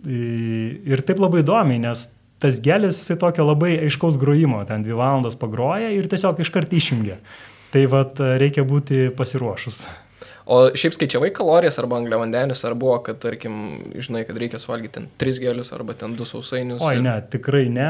Ir taip labai įdomiai, nes tas gelis, jisai tokio labai aiškaus grojimo, ten 2 valandas pagroja ir tiesiog iškart išjungia. Tai reikia būti pasiruošus. O šiaip skaičiavai kalorijas arba angliavandenius, ar buvo, kad, tarkim, žinai, kad reikia suvalgyti ten 3 gelius arba ten 2 sausainius? Oi, ne, tikrai ne.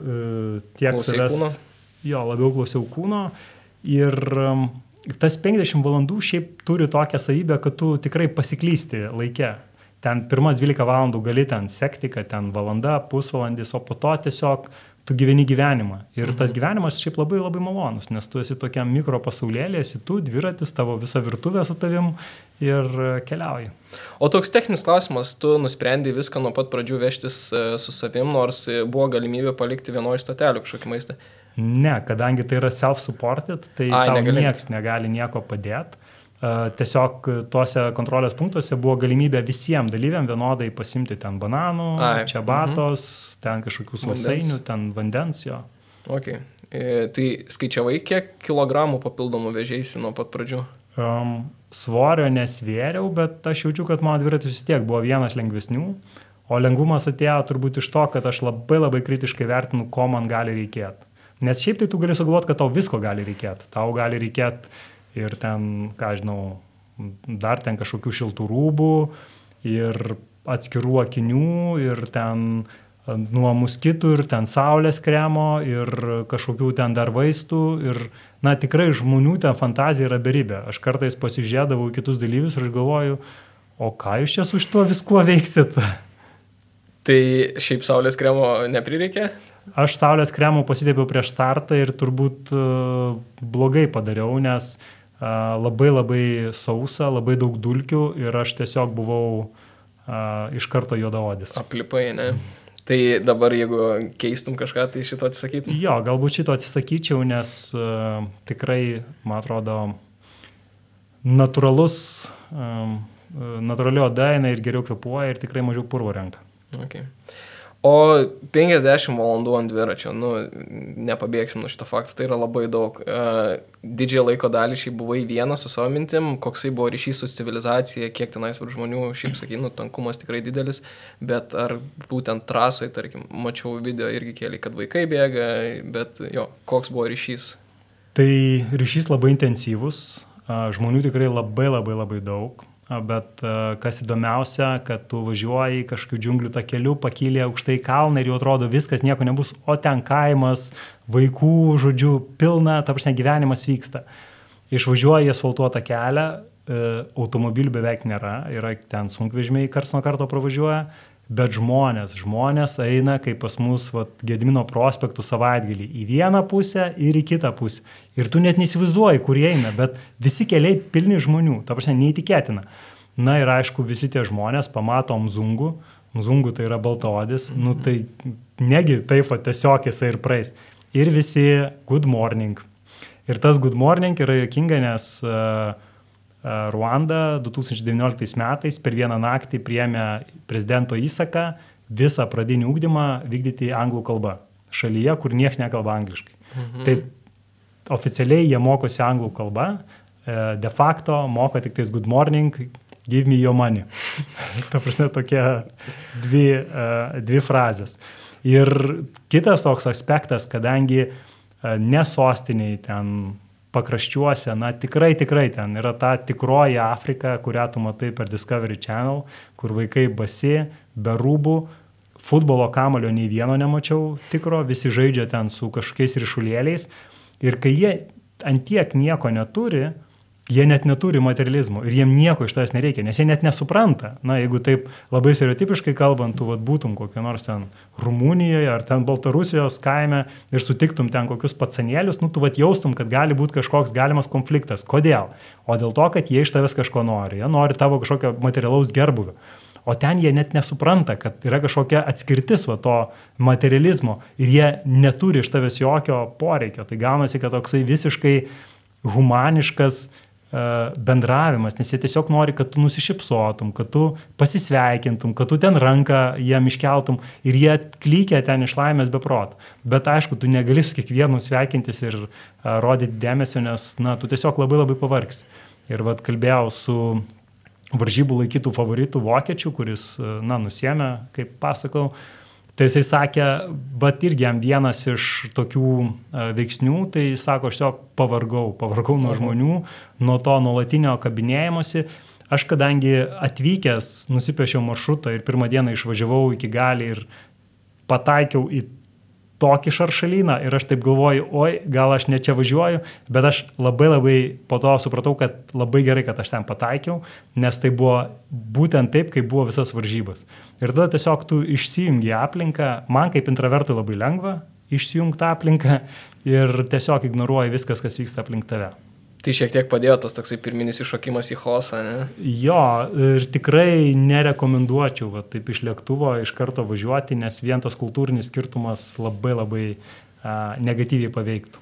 Tiek savęs, kūno? Jo, labiau klausiau kūno. Ir tas 50 valandų šiaip turi tokią savybę, kad tu tikrai pasiklysti laike. Ten pirmas 12 valandų gali ten sekti, kad ten valanda, pusvalandis, o po to tiesiog tu gyveni gyvenimą. Ir tas gyvenimas šiaip labai malonus, nes tu esi tokiam mikro pasaulėlė, esi tu, dviratis, tavo visa virtuvė su tavim ir keliauji. O toks techninis klausimas, tu nusprendai viską nuo pat pradžių vežtis su savim, nors buvo galimybė palikti vienoje stotelių kažkokį maistą? Ne, kadangi tai yra self-supported, tai tau nieks negali nieko padėti. Tiesiog tuose kontrolės punktuose buvo galimybė visiems dalyviam vienodai pasimti ten bananų, čiabatos, ten kažkokių sausainių, ten vandens jo. Ok. Tai skaičiavai, kiek kilogramų papildomų vežėsi nuo pat pradžių? Svorio nesvėriau, bet aš jaučiu, kad mano dviratis vis tiek buvo vienas lengvesnių, o lengvumas atėjo turbūt iš to, kad aš labai kritiškai vertinu, ko man gali reikėti. Nes šiaip tai tu gali sugalvoti, kad tau visko gali reikėti. Tau gali reikėti ir ten, dar ten kažkokių šiltų rūbų, ir atskirų akinių, ir ten nuo muskitų ir ten saulės kremo ir kažkokių ten dar vaistų ir, na, tikrai žmonių ten fantazija yra beribė. Aš kartais pasižiūrėdavau į kitus dalyvius ir aš galvoju, o ką jūs čia su šituo viskuo veiksit? Tai šiaip saulės kremo neprireikė? Aš saulės kremo pasitėpiau prieš startą ir turbūt blogai padariau, nes labai labai sausa, labai daug dulkių ir aš tiesiog buvau iš karto juodaodis. Aplipai, ne? Tai dabar jeigu keistum kažką, tai šito atsisakytum? Jo, galbūt šito atsisakyčiau, nes tikrai, man atrodo, natūrali oda jinai ir geriau kvėpuoja ir tikrai mažiau purvo renka. Okay. O 50 valandų ant dviračio, nepabėgsim nuo šito fakto, tai yra labai daug. Didžiąją laiko dalį šiaip buvai vienas su savo mintim, koksai buvo ryšys su civilizacija, kiek tenais žmonių, šiaip sakai, tankumas tikrai didelis, bet ar būtent trasoje, tarkim, mačiau video irgi kėlė, kad vaikai bėga, bet jo, koks buvo ryšys? Tai ryšys labai intensyvus, žmonių tikrai labai daug. Bet kas įdomiausia, kad tu važiuoji kažkokiu džiunglių takeliu, pakylė aukštai kalną ir jau atrodo viskas, nieko nebus, o ten kaimas, vaikų, žodžiu, pilna, ta prasme, gyvenimas vyksta. Išvažiuoji asfaltuotą kelią, automobilių beveik nėra, yra ten sunkvežimiai karts nuo karto pravažiuoja, bet žmonės eina, kaip pas mus Gedimino prospektų savaitgalį, į vieną pusę ir į kitą pusę. Ir tu net neįsivaizduoji, kur jie eina, bet visi keliai pilni žmonių, ta prasme, neįtikėtina. Na ir aišku, visi tie žmonės pamato mzungų tai yra baltaodis, tai negi taip tiesiog jisai ir praeis. Ir visi good morning. Ir tas good morning yra juokinga, nes Ruanda 2019 metais per vieną naktį priėmė prezidento įsaką visą pradinį ugdymą vykdyti anglų kalbą šalyje, kur niekas nekalba angliškai. Tai oficialiai jie mokosi anglų kalbą, de facto moka tik tais good morning, give me your money. Ta prasme, tokie dvi frazės. Ir kitas toks aspektas, kadangi ne sostiniai ten pakraščiuose, tikrai ten yra ta tikroji Afrika, kurią tu matai per Discovery Channel, kur vaikai basi, be rūbų, futbolo kamuolio nei vieno nemačiau tikro, visi žaidžia ten su kažkokiais ryšulėliais ir kai jie antiek nieko neturi, jie net neturi materializmo ir jiem nieko iš tavęs nereikia, nes jie net nesupranta. Na, jeigu taip labai stereotipiškai kalbant, tu būtum kokio nors ten Rumunijoje ar ten Baltarusijos kaime ir sutiktum ten kokius pacanėlius, tu jaustum, kad gali būti kažkoks galimas konfliktas. Kodėl? O dėl to, kad jie iš tavęs kažko nori. Jie nori tavo kažkokio materialaus gerbuvio. O ten jie net nesupranta, kad yra kažkokia atskirtis to materializmo ir jie neturi iš tavęs jokio poreikio. Tai gaunasi, kad toksai visiškai humaniškas bendravimas, nes jie tiesiog nori, kad tu nusišypsotum, kad tu pasisveikintum, kad tu ten ranką jiem iškeltum ir jie klykia ten iš laimės be proto. Bet aišku, tu negali su kiekvienu sveikintis ir rodyti dėmesio, nes tu tiesiog labai pavargsi. Ir kalbėjau su varžybų laikytų favoritų vokiečių, kuris nusiėmė, kaip pasakau. Tai jisai sakė, irgi jam vienas iš tokių veiksnių, tai sako, aš tiesiog pavargau nuo žmonių, nuo to nuolatinio kabinėjimosi. Aš kadangi atvykęs nusipiešiau maršrutą ir pirmą dieną išvažiavau iki gali ir pataikiau į tokį šaršalyną ir aš taip galvoju, gal aš ne čia važiuoju, bet aš labai po to supratau, kad labai gerai, kad aš ten pataikiau, nes tai buvo būtent taip, kaip buvo visas varžybas. Ir tada tiesiog tu išsijungi aplinką, man kaip intravertui labai lengva išsijungti aplinką ir tiesiog ignoruoji viskas, kas vyksta aplink tave. Tai šiek tiek padėjo tas toksai pirminis iššokimas į chaosą, ne? Jo, ir tikrai nerekomenduočiau taip iš lėktuvo iš karto važiuoti, nes vien tas kultūrinis skirtumas labai negatyviai paveiktų.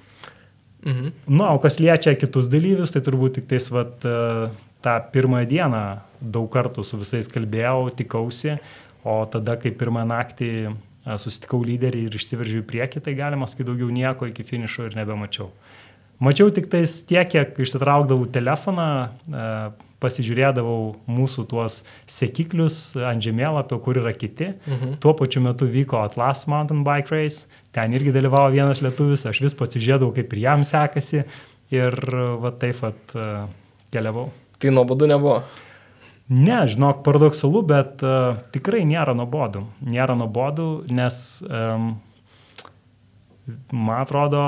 O kas liečia kitus dalyvius, tai turbūt tik tais tą pirmąją dieną daug kartų su visais kalbėjau, tikausi, o tada, kai pirmą naktį susitikau lyderį ir išsiveržiau į priekį, tai galima sakyti daugiau nieko iki finišo ir nebemačiau. Mačiau tik tais tiek, kiek išsitraukdavau telefoną, pasižiūrėdavau mūsų tuos sekiklius ant žemėlapio, kur yra kiti. Tuo pačiu metu vyko Atlas Mountain Bike Race, ten irgi dalyvavo vienas lietuvis, aš vis pasižiūrėdavau, kaip ir jam sekasi ir taip keliavau. Tai nuobodu nebuvo? Ne, žinok, paradoksalu, bet tikrai nėra nuobodu. Nėra nuobodu, nes man atrodo,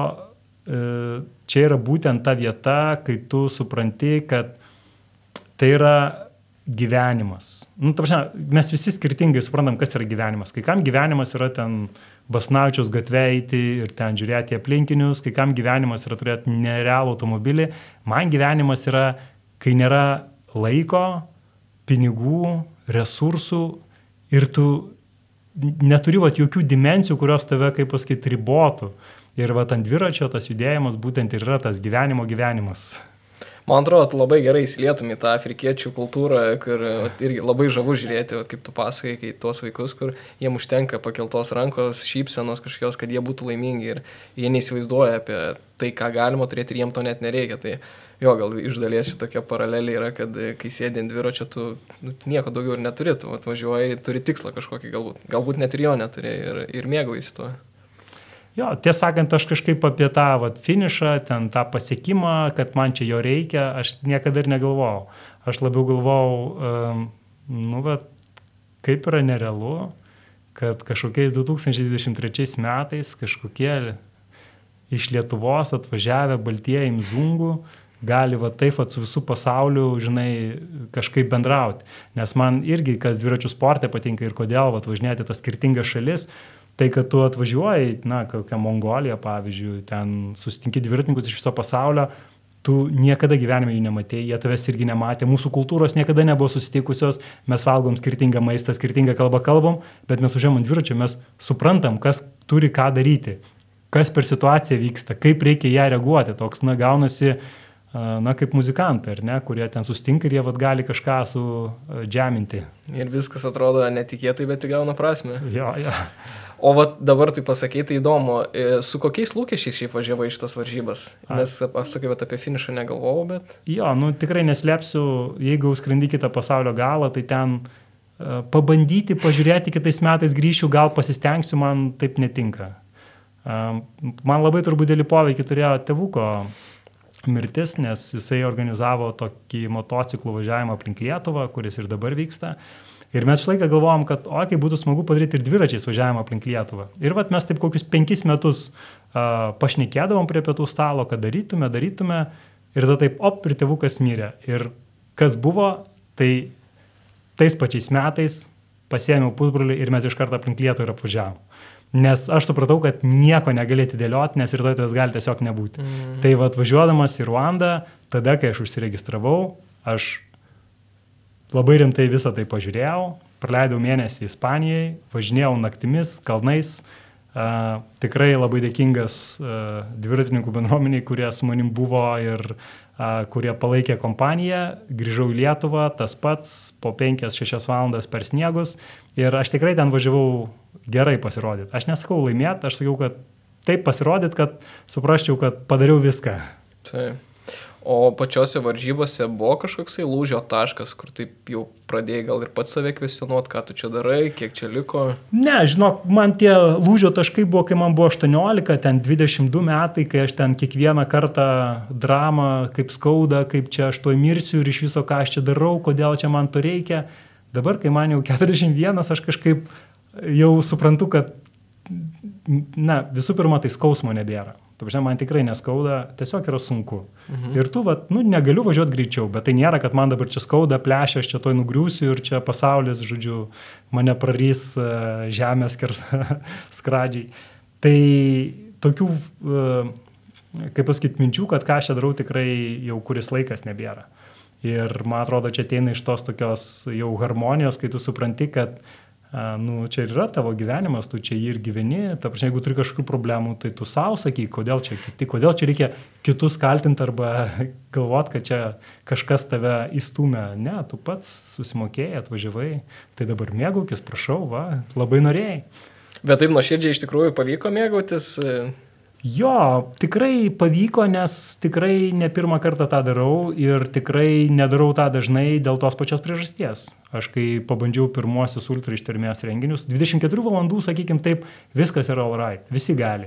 čia yra būtent ta vieta, kai tu supranti, kad tai yra gyvenimas. Mes visi skirtingai suprantam, kas yra gyvenimas. Kai kam gyvenimas yra ten Basnavičiaus gatve eiti ir ten žiūrėti aplinkinius, kai kam gyvenimas yra turėti nerealų automobilį. Man gyvenimas yra, kai nėra laiko, pinigų, resursų ir tu neturi jokių dimensijų, kurios tave, kaip pasakyti, ribotų. Ir ant dviračio tas judėjimas būtent ir yra tas gyvenimas. Man atrodo, tu labai gerai įsilietum į tą afrikiečių kultūrą, kur irgi labai žavu žiūrėti, kaip tu pasakai, kai tuos vaikus, kur jiem užtenka pakeltos rankos, šypsenos kažkokios, kad jie būtų laimingi ir jie neįsivaizduoja apie tai, ką galima turėti ir jiem to net nereikia. Tai jo, gal iš dalies šitokia paralelė yra, kad kai sėdi ant dviračio, tu nieko daugiau ir neturi, tu atvažiuoji, turi tikslą kažkokį galbūt net ir jo neturi ir mėgaujasi tuo. Jo, tiesą sakant, aš kažkaip apie tą finišą, ten tą pasiekimą, kad man čia jo reikia, aš niekada ir negalvojau. Aš labiau galvojau, kaip yra nerealu, kad kažkokiais 2023 metais kažkokie iš Lietuvos atvažiavę baltieji mzungų gali taip su visų pasauliu, kažkaip bendrauti. Nes man irgi, kas dviračių sporte patinka ir kodėl važinėti tas skirtingas šalis, tai, kad tu atvažiuoji, kokią Mongoliją, pavyzdžiui, ten susitinki dviratininkus iš viso pasaulio, tu niekada gyvenime jų nematėjai, jie tavęs irgi nematė, mūsų kultūros niekada nebuvo susitikusios, mes valgom skirtingą maistą, skirtingą kalbą kalbam, bet mes užėjom ant dviračio, mes suprantam, kas turi ką daryti, kas per situaciją vyksta, kaip reikia ją reaguoti, toks, gaunasi, kaip muzikantai, ar ne, kurie ten sustinka ir jie gali kažką sudžeminti. Ir viskas atrodo netikėtai, bet įgauna prasme. Jo. O dabar tai pasakei, tai įdomu, su kokiais lūkesčiais šiaip važiavai šitas varžybas? Nes aš sakai, apie finišą negalvojau, bet... Jo, tikrai neslėpsiu, jeigu skrendi kitą pasaulio galą, tai ten pabandyti, pažiūrėti, kitais metais grįšiu, gal pasistengsiu, man taip netinka. Man labai turbūt dėlį poveikį turėjo tėvuko mirtis, nes jisai organizavo tokį motociklų važiavimą aplink Lietuvą, kuris ir dabar vyksta. Ir mes visą laiką galvojom, kad kaip būtų smagu padaryti ir dviračiais važiavimą aplink Lietuvą. Ir mes taip kokius 5 metus pašnekėdavom prie pietų stalo, kad darytume, ir tada taip, ir tėvukas mirė. Ir kas buvo, tai tais pačiais metais pasiėmiau pusbrolį ir mes iš karto aplink Lietuvą ir apvažiavom. Nes aš supratau, kad nieko negali atidėlioti, nes rytoj tas gali tiesiog nebūti. Tai važiuodamas į Ruandą, tada, kai aš užsiregistravau, aš labai rimtai visą tai pažiūrėjau, praleidau mėnesį Ispanijai, važinėjau naktimis, kalnais, tikrai labai dėkingas dviratininkų bendruomeniai, kurie su manim buvo ir kurie palaikė kompaniją, grįžau į Lietuvą, tas pats, po 5-6 valandas per sniegus ir aš tikrai ten važiavau gerai pasirodyti. Aš nesakau laimėti, aš sakiau, kad taip pasirodyti, kad suprasčiau, kad padariau viską. Taip. O pačiose varžybose buvo kažkoksai lūžio taškas, kur taip jau pradėjai gal ir pats save kvestionuoti, ką tu čia darai, kiek čia liko? Ne, žinok, man tie lūžio taškai buvo, kai man buvo 18, ten 22 metai, kai aš ten kiekvieną kartą dramą, kaip skauda, kaip čia aš to mirsiu ir iš viso ką aš čia darau, kodėl čia man to reikia. Dabar, kai man jau 41, aš kažkaip jau suprantu, kad visų pirma, tai skausmo nebėra. Man tikrai neskauda, tiesiog yra sunku. Ir tu, negaliu važiuoti greičiau, bet tai nėra, kad man dabar čia skauda, plešia, aš čia toj nugriūsiu ir čia pasaulis, žodžiu, mane prarys žemės skradžiai. Tai tokių, kaip pasakyti, minčių, kad ką aš čia darau, tikrai jau kuris laikas nebėra. Ir man atrodo, čia ateina iš tos tokios jau harmonijos, kai tu supranti, kad čia yra tavo gyvenimas, tu čia jį ir gyveni, jeigu turi kažkokių problemų, tai tu savo sakyk, kodėl čia reikia kitus kaltinti arba galvot, kad čia kažkas tave įstumia. Ne, tu pats susimokėjai, atvažiavai, tai dabar mėgaukis, prašau, labai norėjai. Bet taip nuoširdžiai iš tikrųjų pavyko mėgautis? Jo, tikrai pavyko, nes tikrai ne pirmą kartą tą darau ir tikrai nedarau tą dažnai dėl tos pačios priežasties. Aš kai pabandžiau pirmuosius ultra ištvermės renginius, 24 valandų, sakykim taip, viskas yra all right, visi gali.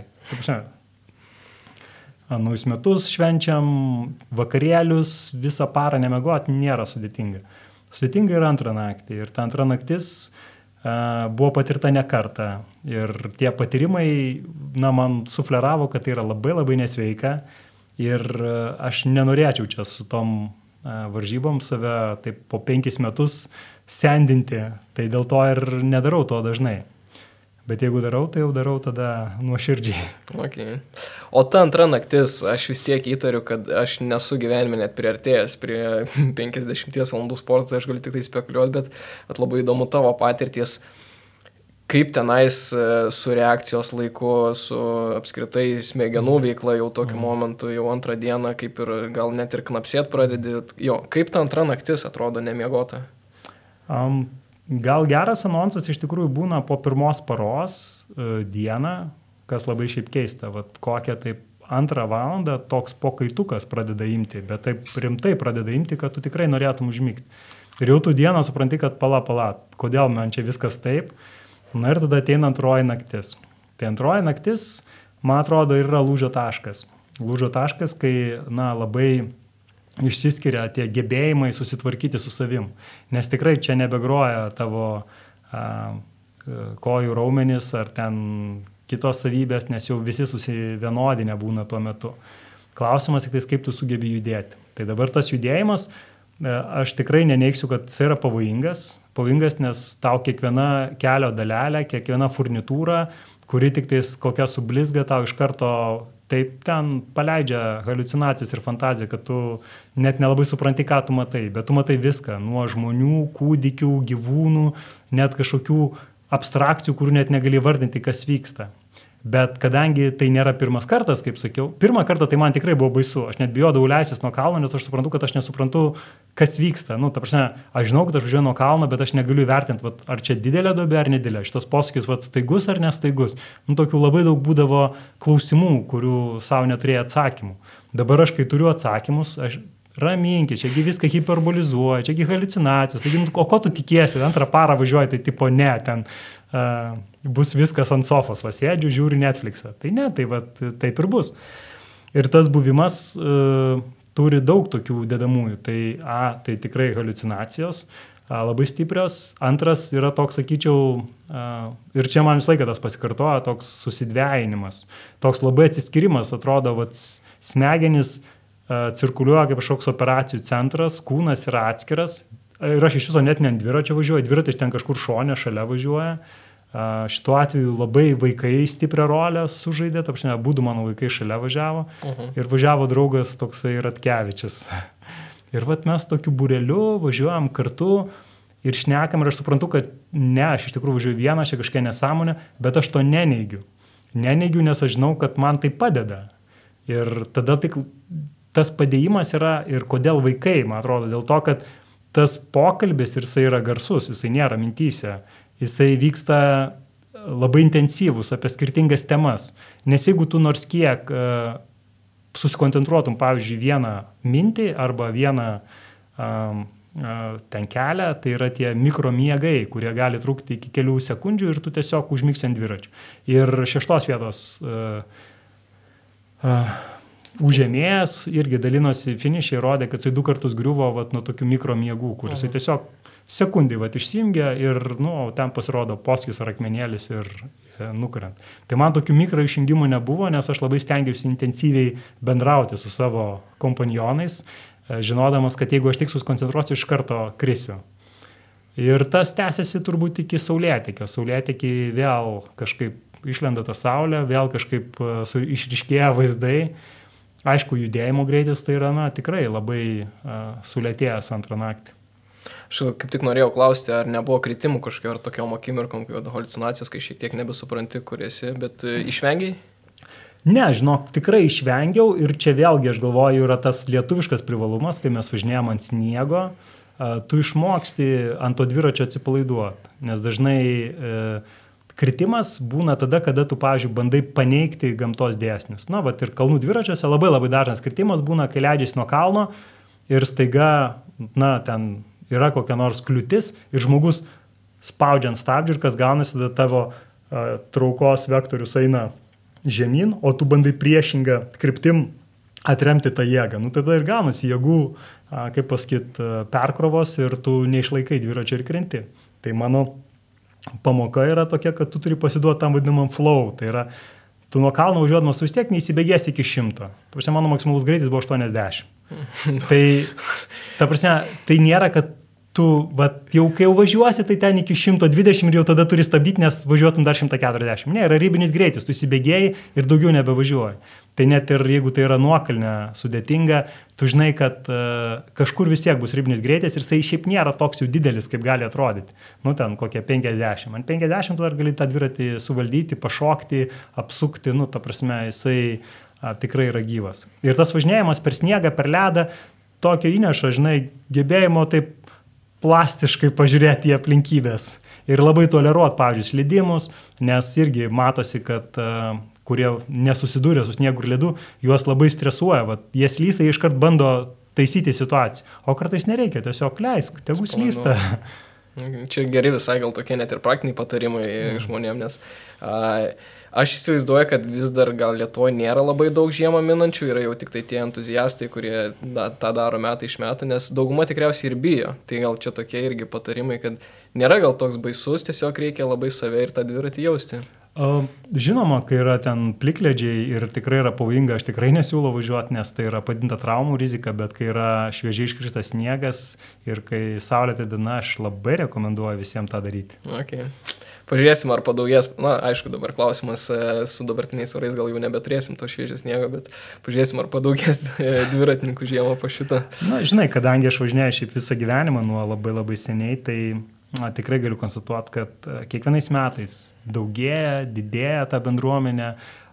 Naujus metus švenčiam, vakarėlius, visą parą nemiegot, nėra sudėtinga. sudėtinga ir antrą naktį. Ir ta antra naktis buvo patirta ne kartą. Ir tie patyrimai, man sufleravo, kad tai yra labai labai nesveika. Ir aš nenorėčiau čia su tom varžybom save taip po 5 metus sendinti. Tai dėl to ir nedarau to dažnai. Bet jeigu darau, tai jau darau tada nuoširdžiai. Okay. O ta antra naktis, aš vis tiek įtariu, kad aš nesu gyvenime net priartėjęs prie 50 valandų sporto, tai aš galiu tik tai spekuliuoti, bet labai įdomu tavo patirties, kaip tenais su reakcijos laiku, su apskritai smegenų veikla jau tokiu momentu, jau antrą dieną, kaip ir gal net ir knapsėt pradedi. Jo, kaip ta antra naktis atrodo nemiegota? Gal geras anonsas iš tikrųjų būna po pirmos paros dieną, kas labai šiaip keista, vat kokią taip 2 valandą toks pokaitukas pradeda imti, bet taip rimtai pradeda imti, kad tu tikrai norėtum užmigti. Ir jau tu dieną supranti, kad pala, kodėl man čia viskas taip. Na ir tada ateina antroji naktis. Tai antroji naktis, man atrodo, yra lūžio taškas. Lūžio taškas, kai labai išsiskiria tie gebėjimai susitvarkyti su savim. Nes tikrai čia nebegroja tavo kojų raumenis ar ten kitos savybės, nes jau visi susivienodinę būna tuo metu. Klausimas tik tais, kaip tu sugebi judėti. Tai dabar tas judėjimas, aš tikrai neneigsiu, kad jis yra pavojingas. Pavojingas, nes tau kiekviena kelio dalelė, kiekviena furnitūra, kuri tik tais kokia sublizga, tau iš karto taip ten paleidžia haliucinacijas ir fantaziją, kad tu net nelabai supranti, ką tu matai, bet tu matai viską, nuo žmonių, kūdikių, gyvūnų, net kažkokių abstrakcijų, kurių net negali vardinti, kas vyksta. Bet kadangi tai nėra pirmas kartas, kaip sakiau, pirmą kartą tai man tikrai buvo baisu, aš net bijodavau leistis nuo kalno, nes aš suprantu, kad aš nesuprantu, kas vyksta. Ta prasme, aš žinau, kad aš važiuoju nuo kalno, bet aš negaliu įvertinti, ar čia didelė duobė ar nedidelė, šitas posūkis staigus ar nestaigus. Tokių labai daug būdavo klausimų, kurių savo neturėjo atsakymų. Dabar aš, kai turiu atsakymus, aš raminkis, čiagi viską hiperbolizuoja, čiagi haliucinacijos, taigi, o ko tu tikiesi, 2 parą važiuoji, tai tipo ne, ten bus viskas ant sofos, sėdžiu, žiūri Netflixą. Tai ne, taip ir bus. Ir tas buvimas turi daug tokių dedamųjų. Tai tikrai haliucinacijos, labai stiprios. Antras yra toks, sakyčiau, ir čia man visą laiką tas pasikartoja, toks susidvejinimas. Toks labai atsiskirimas, atrodo, smegenys cirkuliuoja kaip kažkoks operacijų centras, kūnas yra atskiras. Ir aš iš viso net ne ant dviračio važiuoju, dviratis ten kažkur šone šalia važiuoja. Šituo atveju labai vaikai stiprią rolę sužaidė, būdų mano vaikai šalia važiavo. Ir važiavo draugas toksai Ratkevičius. Ir mes tokiu būreliu važiuojam kartu ir šnekam, ir aš suprantu, kad ne, aš iš tikrųjų važiuoju vieną, aš kažkokia nesąmonė, bet aš to neneigiu. Neneigiu, nes aš žinau, kad man tai padeda. Ir tada tik tas padėjimas yra ir kodėl vaikai, man atrodo, dėl to, kad tas pokalbis ir jisai yra garsus, jisai nėra mintyse, jisai vyksta labai intensyvus apie skirtingas temas. Nes jeigu tu nors kiek susikoncentruotum, pavyzdžiui, vieną mintį arba vieną ten kelią, tai yra tie mikromiegai, kurie gali trukti iki kelių sekundžių ir tu tiesiog užmigsi ant dviračių. Ir 6 vietos užėmėjas irgi dalinosi finišai, rodė, kad jisai 2 kartus griuvo nuo tokių mikromiegų, kur jisai tiesiog sekundį išsijungia ir ten pasirodo poskis ar akmenėlis ir nukrent. Tai man tokių mikro išjungimų nebuvo, nes aš labai stengiausi intensyviai bendrauti su savo kompanionais, žinodamas, kad jeigu aš tik susikoncentruosiu, iš karto krisiu. Ir tas tęsiasi turbūt iki saulėtekio. Saulėtekį vėl kažkaip išlenda ta saulė, vėl kažkaip išryškėja vaizdai. Aišku, judėjimo greitis tai yra, tikrai labai sulėtėjęs antrą naktį. Aš kaip tik norėjau klausti, ar nebuvo kritimų kažkokio, ar tokiom akimirkom, kad haliucinacijos, kai šiek tiek nebesupranti, kur esi, bet išvengiai? Ne, žinok, tikrai išvengiau ir čia vėlgi, aš galvoju, yra tas lietuviškas privalumas, kai mes važinėjom ant sniego, tu išmoksti ant to dviračio atsipalaiduoti, nes dažnai kritimas būna tada, kada tu, pavyzdžiui, bandai paneigti gamtos dėsnius. Ir kalnų dviračiuose labai labai dažnas kritimas būna, kai leidžiasi nuo kalno ir staiga, ten yra kokia nors kliūtis ir žmogus spaudžiant stabdžių ir kas gaunasi, tada tavo traukos vektorius eina žemyn, o tu bandai priešingą kryptim atremti tą jėgą. Tada ir gaunasi jėgų kaip pasakyt, perkrovos ir tu neišlaikai dviračio ir krenti. Tai mano pamoka yra tokia, kad tu turi pasiduoti tam vadinamam flow. Tai yra, tu nuo kalno važiuodamas, tu vis tiek neįsibėgėsi iki 100. Tai mano maksimalus greitis buvo 80. Tai, ta prasme, tai nėra, kad tu, jau kai jau važiuosi, tai ten iki 120 ir jau tada turi stabdyti, nes važiuotum dar 140. Ne, yra ribinis greitis, tu įsibėgėjai ir daugiau nebevažiuoji. Tai net ir jeigu tai yra nuokalnė sudėtinga, tu žinai, kad kažkur vis tiek bus ribinis greitis ir jisai šiaip nėra toks jau didelis, kaip gali atrodyti. Nu, ten kokie 50. Ant 50 tu dar gali tą dviratį suvaldyti, pašokti, apsukti, nu, ta prasme, jisai tikrai yra gyvas. Ir tas važinėjimas per sniegą, per ledą, tokio įneša, žinai, gebėjimo taip plastiškai pažiūrėti į aplinkybės ir labai toleruoti, pavyzdžiui, slidimus, nes irgi matosi, kad kurie nesusidūrė su sniegu ir ledu, juos labai stresuoja, jie slysta, jie iškart bando taisyti situaciją, o kartais nereikia, tiesiog leisk, tegu slysta. Čia geri visai gal tokie net ir praktiniai patarimai žmonėm, nes aš įsivaizduoju, kad vis dar gal Lietuvoje nėra labai daug žiemą minančių, yra jau tik tai tie entuziastai, kurie tą daro metai iš metų, nes dauguma tikriausiai ir bijo. Tai gal čia tokie irgi patarimai, kad nėra gal toks baisus, tiesiog reikia labai save ir tą dviratį jausti. Žinoma, kai yra ten plikledžiai ir tikrai yra pavojinga, aš tikrai nesiūlau važiuoti, nes tai yra padidinta traumų rizika, bet kai yra šviežiai iškritas sniegas ir kai saulėta diena, aš labai rekomenduoju visiems tą daryti. Okay. Pažiūrėsim, ar padaugės, na, aišku, dabar klausimas su dabartiniais orais gal jau nebeturėsim to šviežio sniego, bet pažiūrėsim, ar padaugės dviratininkų žiemą po šitą. Na, žinai, kadangi aš važinėjau šiaip visą gyvenimą nuo labai seniai, tai tikrai galiu konstatuoti, kad kiekvienais metais daugėja, didėja ta bendruomenė,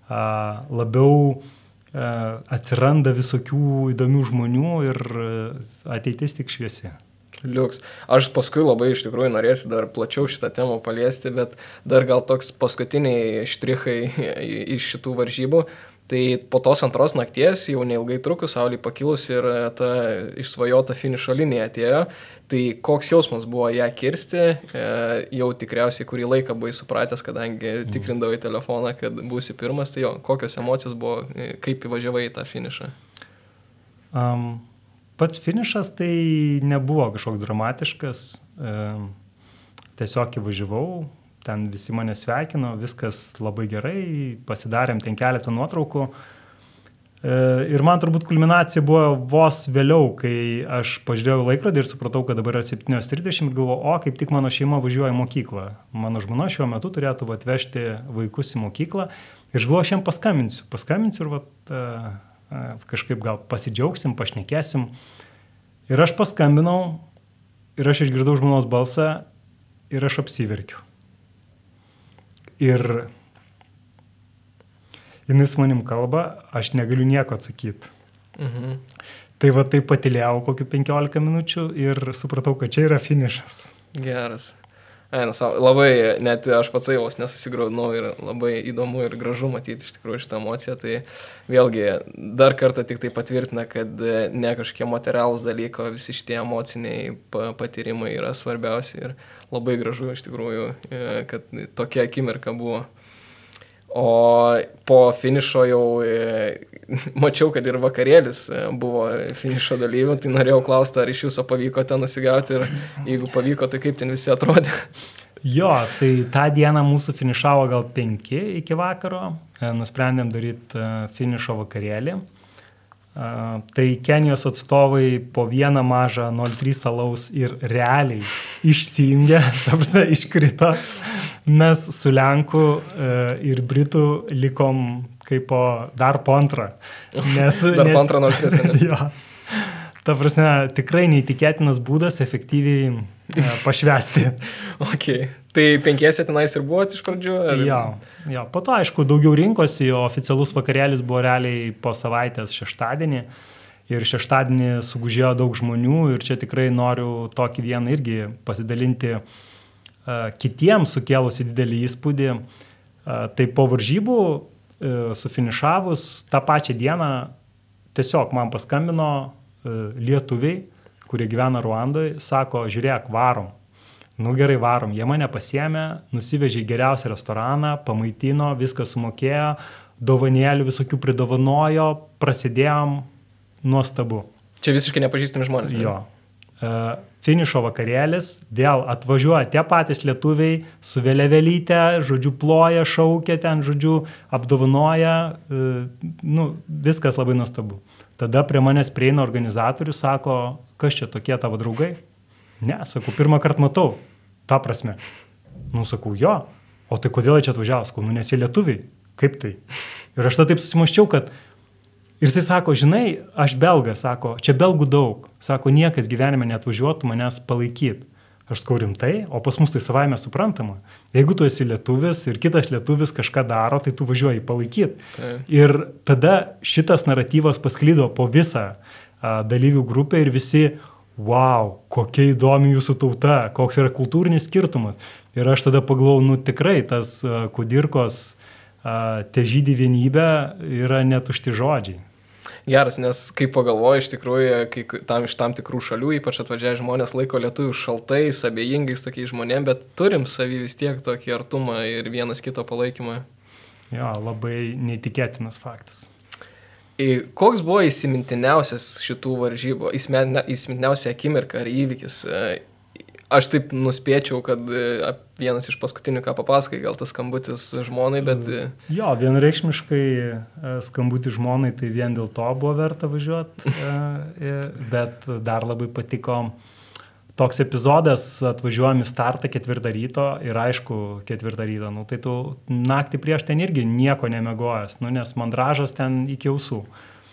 labiau atsiranda visokių įdomių žmonių ir ateitis tik šviesi. Liuks. Aš paskui labai iš tikrųjų norėsiu dar plačiau šitą temą paliesti, bet dar gal toks paskutiniai štrichai iš šitų varžybų. Tai po tos antros nakties jau neilgai trukus, saulei pakilus ir ta išsvajota finišo linija atėjo. Tai koks jausmas buvo ją kirsti, jau tikriausiai kurį laiką buvai supratęs, kadangi tikrindavai telefoną, kad būsi pirmas, tai jo, kokios emocijos buvo, kaip įvažiavai į tą finišą? Pats finišas tai nebuvo kažkoks dramatiškas, tiesiog įvažiavau, ten visi mane sveikino, viskas labai gerai, pasidarėm ten keletą nuotraukų ir man turbūt kulminacija buvo vos vėliau, kai aš pažiūrėjau laikrodį ir supratau, kad dabar yra 7:30 ir galvoju, kaip tik mano šeima važiuoja į mokyklą. Mano žmona šiuo metu turėtų atvežti vaikus į mokyklą ir aš galvoju, aš jam paskambinsiu ir kažkaip gal pasidžiaugsim, pašnekėsim. Ir aš paskambinau, ir aš išgirdau žmonos balsą, ir aš apsiverkiu. Ir jinai su manim kalba, aš negaliu nieko atsakyti. Tai taip patylėjau kokių 15 minučių ir supratau, kad čia yra finišas. Geras. Labai, net aš pats vos nesusigraudinau ir labai įdomu ir gražu matyti iš tikrųjų šitą emociją, tai vėlgi dar kartą tik tai patvirtina, kad ne kažkokie materialūs dalykai, visi šitie emociniai patyrimai yra svarbiausi ir labai gražu iš tikrųjų, kad tokia akimirka buvo. O po finišo jau mačiau, kad ir vakarėlis buvo finišo dalyvių, tai norėjau klausti, ar iš jūsų pavyko ten nusigauti ir jeigu pavyko, tai kaip ten visi atrodė? Jo, tai tą dieną mūsų finišavo gal 5 iki vakaro, nusprendėm daryti finišo vakarėlį. Tai Kenijos atstovai po vieną mažą 0,3 alaus ir realiai išsijungė, iškrito. Mes su Lenku ir Britų likom kaip dar po antrą. Dar po antrą 0,3. Jo. Ta prasme, tikrai neįtikėtinas būdas efektyviai pašvęsti. Okay. Tai 5 tenais ir buvo iš pradžių? Jo. Po to, aišku, daugiau rinkosi, o oficialus vakarėlis buvo realiai po savaitės šeštadienį. Ir šeštadienį sugužėjo daug žmonių ir čia tikrai noriu tokį vieną irgi pasidalinti kitiems sukėlusi didelį įspūdį. Tai po varžybų sufinišavus tą pačią dieną tiesiog man paskambino lietuviai, kurie gyvena Ruandoje, sako, žiūrėk, varom. Nu gerai, varom. Jie mane pasiėmė, nusivežė į geriausią restoraną, pamaitino, viską sumokėjo, dovanėlių visokių pridovanojo, prasidėjom, nuostabu. Čia visiškai nepažįstami žmonės. Jo. Finišo vakarėlis, vėl atvažiuoja tie patys lietuviai su vėliavėlyte, žodžiu, ploja, šaukia ten, žodžiu, apdovanoja, viskas labai nuostabu. Tada prie manęs prieina organizatorius, sako, kas čia tokie tavo draugai? Ne, sakau, pirmą kartą matau, ta prasme. Sakau, jo, o tai kodėl čia atvažiavo? Sakau, nes jie lietuviai, kaip tai? Ir aš taip susimaščiau, kad ir jisai sako, žinai, aš belgas, sako, čia belgų daug, sako, niekas gyvenime neatvažiuotų manęs palaikyti. Aš sakau, rimtai, o pas mus tai savaime suprantama. Jeigu tu esi lietuvis ir kitas lietuvis kažką daro, tai tu važiuoji palaikyti. Ir tada šitas naratyvas pasklido po visą dalyvių grupę ir visi, wow, kokia įdomi jūsų tauta, koks yra kultūrinis skirtumas. Ir aš tada pagalvojau, tikrai tas kudirkos težydį vienybę yra netušti žodžiai. Geras, nes kaip pagalvoju, iš tikrųjų, iš tam tikrų šalių, ypač atvažiavę žmonės laiko lietuvių šaltais, abejingais tokiais žmonėm, bet turim savį vis tiek tokį artumą ir vienas kito palaikymą. Jo, labai neįtikėtinas faktas. Koks buvo įsimintiniausias šitų varžybų, įsimintiniausia akimirka ar įvykis? Aš taip nuspėčiau, kad vienas iš paskutinių, ką papasakai, gal tas skambutis žmonai, bet... Jo, vienreikšmiškai skambutis žmonai, tai vien dėl to buvo verta važiuoti, bet dar labai patiko toks epizodas, atvažiuojam į startą 4 ryto ir aišku 4 ryto, tai tu naktį prieš ten irgi nieko nemegojęs, nes mandražas ten iki ausų.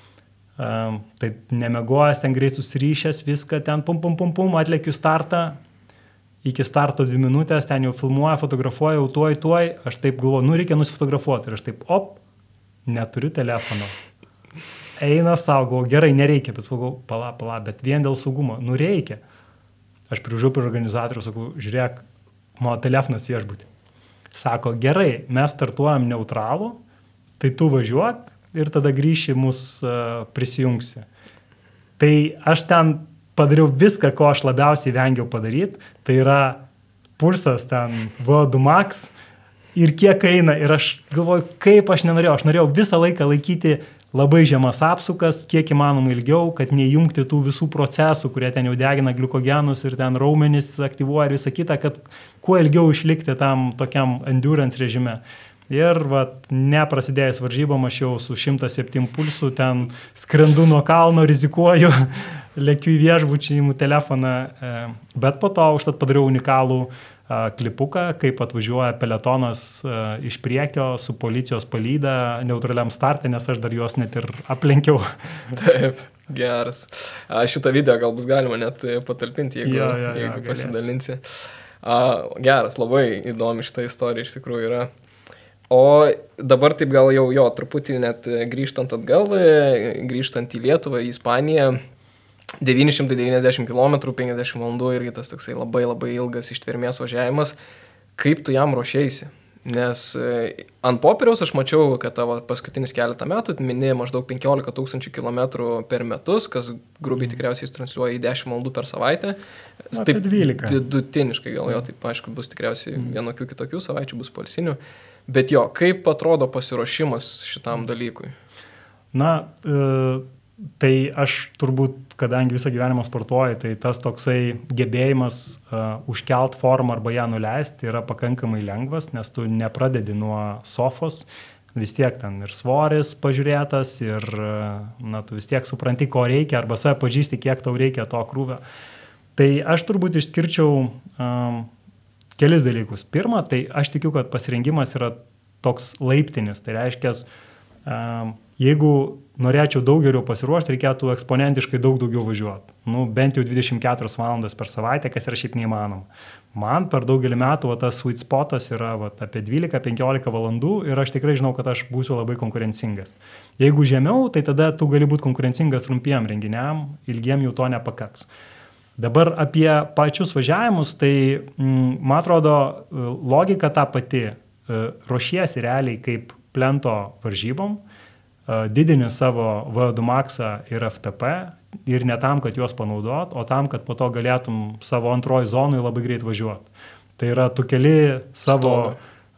Tai nemegojęs, ten greit susiryšęs, viską ten pum, atlekiu startą. Iki starto 2 minutės, ten jau filmuoja, fotografuoja, jau tuoj, aš taip galvoju, reikia nusifotografuoti. Ir aš taip, neturiu telefono. Eina savo, galvoju, gerai, nereikia, bet galvoju, pala, bet vien dėl saugumo, reikia. Aš privažiuoju prie organizatorių, sakau, žiūrėk, mano telefonas viešbutį. Sako, gerai, mes startuojam neutralų, tai tu važiuok ir tada grįši mus prisijungsi. Tai aš ten padariau viską, ko aš labiausiai vengiau padaryti, tai yra pulsas ten VO2 max ir kiek eina ir aš galvoju, kaip aš norėjau visą laiką laikyti labai žemas apsukas, kiek įmanoma ilgiau, kad neįjungti tų visų procesų, kurie ten jau degina gliukogenus ir ten raumenis aktyvuoja ir visą kitą, kad kuo ilgiau išlikti tam tokiam endurance režime. Ir neprasidėjęs varžybom, aš jau su 107 pulsu ten skrendu nuo kalno, rizikuoju, lėkiu į viešbučį, imu telefoną, bet po to užtat padariau unikalų klipuką, kaip atvažiuoja peletonas iš priekio su policijos palyda neutraliam starte, nes aš dar juos net ir aplenkiau. Taip, geras. Šitą video gal bus galima net patalpinti, jeigu pasidalinsi. Geras, labai įdomi šitą istoriją iš tikrųjų yra. O dabar taip gal jau truputį net grįžtant atgal, grįžtant į Lietuvą, į Ispaniją, 990 km, 50 valandų irgi tas toksai labai ilgas ištvermės važiavimas. Kaip tu jam ruošėisi? Nes ant popieriaus aš mačiau, kad tavo paskutinis keletą metų mini maždaug 15 000 kilometrų per metus, kas grubiai tikriausiai transliuoja į 10 valandų per savaitę. Taip 12. Vidutiniškai gal taip, aišku, bus tikriausiai vienokių kitokių savaičių, bus poilsinių. Bet kaip atrodo pasiruošimas šitam dalykui? Tai aš turbūt, kadangi visą gyvenimą sportuoju, tai tas toksai gebėjimas užkelt formą arba ją nuleisti yra pakankamai lengvas, nes tu nepradedi nuo sofos, vis tiek ten ir svoris pažiūrėtas ir tu vis tiek supranti, ko reikia, arba save pažįsti, kiek tau reikia to krūvio. Tai aš turbūt išskirčiau kelis dalykus. Pirma, tai aš tikiu, kad pasirengimas yra toks laiptinis. Tai reiškia, jeigu norėčiau daug geriau pasiruošti, reikėtų eksponentiškai daug daugiau važiuoti. Bent jau 24 valandas per savaitę, kas yra šiaip neįmanoma. Man per daugelį metų tas sweet spotas yra apie 12-15 valandų ir aš tikrai žinau, kad aš būsiu labai konkurencingas. Jeigu žemiau, tai tada tu gali būti konkurencingas trumpiem renginiam, ilgiem jau to nepakaks. Dabar apie pačius važiavimus, tai man atrodo logika ta pati. Ruošiesi realiai kaip plento varžybom, didini savo VO2 maxą ir FTP ir ne tam, kad juos panaudot, o tam, kad po to galėtum savo antroji zonai labai greit važiuoti. Tai yra, tu keli savo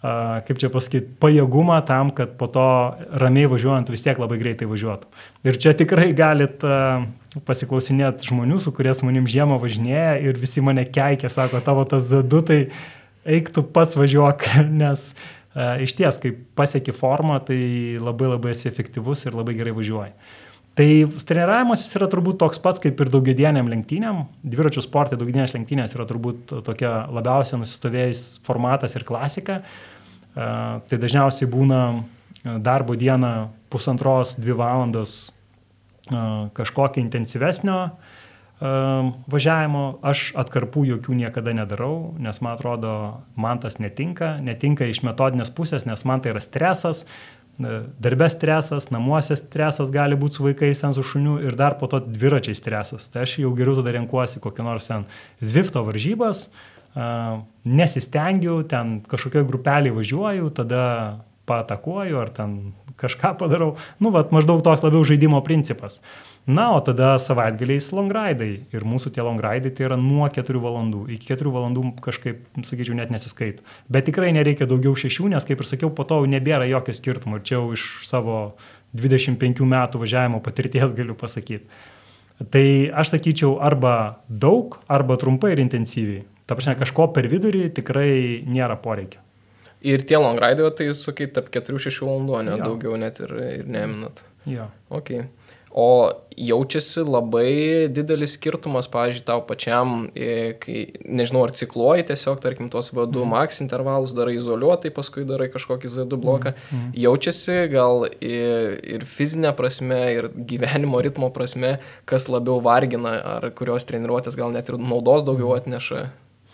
kaip čia pasakyti, pajėgumą tam, kad po to ramiai važiuojant vis tiek labai greitai važiuotų. Ir čia tikrai galit pasiklausinėti žmonių, su kurie su manim žiemą važinėja ir visi mane keikia, sako, tavo tas Z2, tai eik tu pats važiuok, nes iš ties, kai pasieki formą, tai labai esi efektyvus ir labai gerai važiuoji. Tai treniravimas jis yra turbūt toks pats kaip ir daugiadieniam lenktynėm. Dviračių sportai daugiadienės lenktynės yra turbūt tokia labiausiai nusistovėjus formatas ir klasika. Tai dažniausiai būna darbo dieną 1,5–2 valandos kažkokio intensyvesnio važiavimo. Aš atkarpų jokių niekada nedarau, nes man atrodo, man tas netinka iš metodinės pusės, nes man tai yra stresas. Darbe stresas, namuose stresas gali būti su vaikais, ten su šuniu ir dar po to dviračiai stresas. Tai aš jau geriau tada renkuosi kokį nors ten Zwifto varžybas, nesistengiu, ten kažkokioj grupelį važiuoju, tada paatakuoju ar ten kažką padarau. Maždaug toks labiau žaidimo principas. O tada savaitgaliais longraidai. Ir mūsų tie longraidai tai yra nuo 4 valandų. Iki 4 valandų kažkaip, sakyčiau, net nesiskaito. Bet tikrai nereikia daugiau 6, nes, kaip ir sakiau, po to nebėra jokio skirtumo. Ir čia jau iš savo 25 metų važiavimo patirties galiu pasakyti. Tai aš sakyčiau arba daug, arba trumpai ir intensyviai. Ta prasme, kažko per vidurį tikrai nėra poreikio. Ir tie longraidai, tai jūs sakai, tarp 4–6 valandų, ne daugiau net ir neminat. Jo. Okay. O jaučiasi labai didelis skirtumas, pavyzdžiui, tau pačiam, kai, nežinau, ar cikluoji tiesiog, tarkim, tos V2 max intervalus darai izoliuotai, paskui darai kažkokį Z2 bloką. Jaučiasi gal ir fizinė prasme, ir gyvenimo ritmo prasme, kas labiau vargina, ar kurios treniruotės gal net ir naudos daugiau atneša?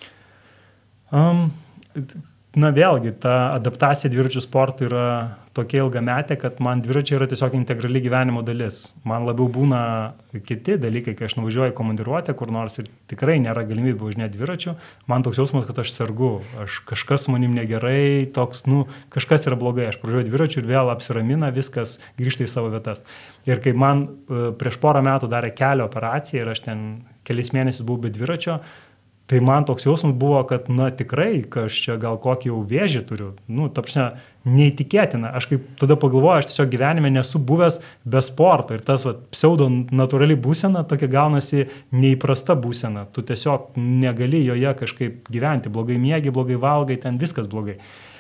Vėlgi, ta adaptacija dviračių sportui yra tokia ilgametė, kad man dviračiai yra tiesiog integrali gyvenimo dalis. Man labiau būna kiti dalykai, kai aš nuvažiuoju komandiruotę kur nors ir tikrai nėra galimybė važinėti dviračių. Man toks jausmas, kad aš sergu, kažkas su manim negerai, toks, kažkas yra blogai. Aš pražiuoju dviračių ir vėl apsiramina, viskas grįžta į savo vietas. Ir kai man prieš porą metų darė kelio operaciją ir aš ten kelis mėnesius buvau be dviračio, tai man toks jausmas buvo, kad, tikrai, aš čia gal kokį jau vėžį turiu. Ta prasme, neįtikėtina. Aš kaip tada pagalvoju, aš tiesiog gyvenime nesu buvęs be sporto. Ir tas pseudo natūrali būsena, tokia gaunasi neįprasta būsena. Tu tiesiog negali joje kažkaip gyventi. Blogai miegi, blogai valgai, ten viskas blogai.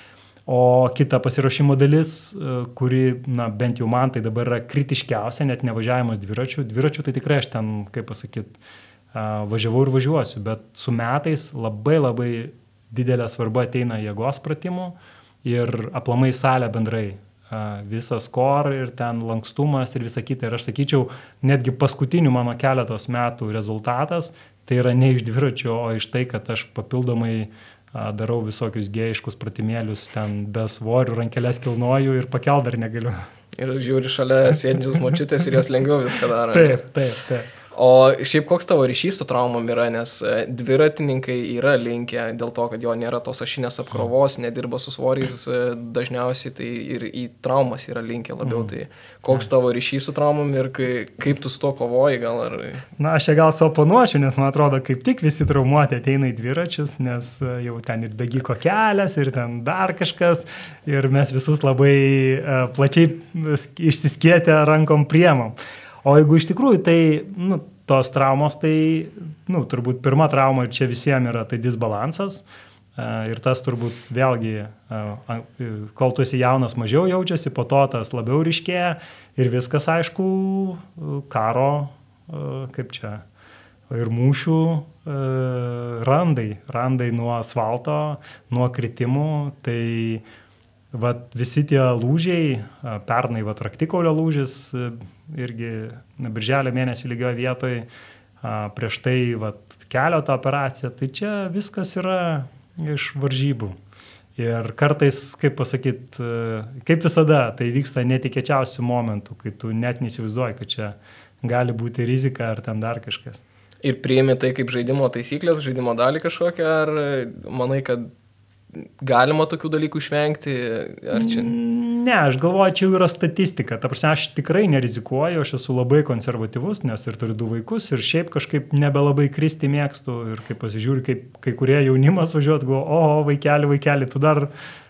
O kita pasiruošimo dalis, kuri, bent jau man tai dabar yra kritiškiausia, net nevažiavimas dviračių. Dviračių tai tikrai aš ten, kaip pasakyti, važiavau ir važiuosiu, bet su metais labai didelė svarba ateina jėgos pratimų ir aplamai salė bendrai. Visas core ir ten lankstumas ir visa kita. Ir aš sakyčiau, netgi paskutinių mano keletos metų rezultatas, tai yra ne iš dviračio, o iš tai, kad aš papildomai darau visokius gėjiškus pratimėlius, ten be svorių, rankelės kilnoju ir pakelt dar negaliu. Ir žiūri šalia sėdžius močiutės ir jos lengviau viską daro. Taip. O šiaip koks tavo ryšys su traumom yra, nes dviratininkai yra linkę dėl to, kad jo nėra tos ašinės apkrovos, nedirba su svoriais dažniausiai, tai ir į traumas yra linkę labiau. Tai koks tavo ryšys su traumom ir kaip tu su to kovoji gal? Ar... Aš čia gal savo oponuočiau, nes man atrodo, kaip tik visi traumuoti ateina į dviračius, nes jau ten ir bėgiko kelias, ir ten dar kažkas, ir mes visus labai plačiai išsiskėtę rankom priemam. O jeigu iš tikrųjų, tai tos traumos, tai turbūt pirma trauma ir čia visiems yra tai disbalansas. Ir tas turbūt vėlgi, kol tu esi jaunas, mažiau jaučiasi, po to tas labiau ryškėja. Ir viskas, aišku, karo, kaip čia, ir mūšių randai nuo asfalto, nuo kritimų. Tai visi tie lūžiai, pernai raktikaulio lūžis, irgi birželio mėnesį lygioje vietoje, prieš tai kelio tą operaciją, tai čia viskas yra iš varžybų. Ir kartais, kaip pasakyti, kaip visada, tai vyksta netikėčiausių momentų, kai tu net neįsivaizduoji, kad čia gali būti rizika ar ten dar kažkas. Ir priimi tai kaip žaidimo taisyklės, žaidimo dalį kažkokią, ar manai, kad galima tokių dalykų išvengti? Ar čia... Ne, aš galvoju, čia jau yra statistika. Ta prasme, aš tikrai nerizikuoju, aš esu labai konservatyvus, nes ir turiu 2 vaikus ir šiaip kažkaip nebelabai kristi mėgstu ir kaip pasižiūriu, kaip kai kurie jaunimas važiuot, galvoju, vaikeli, tu dar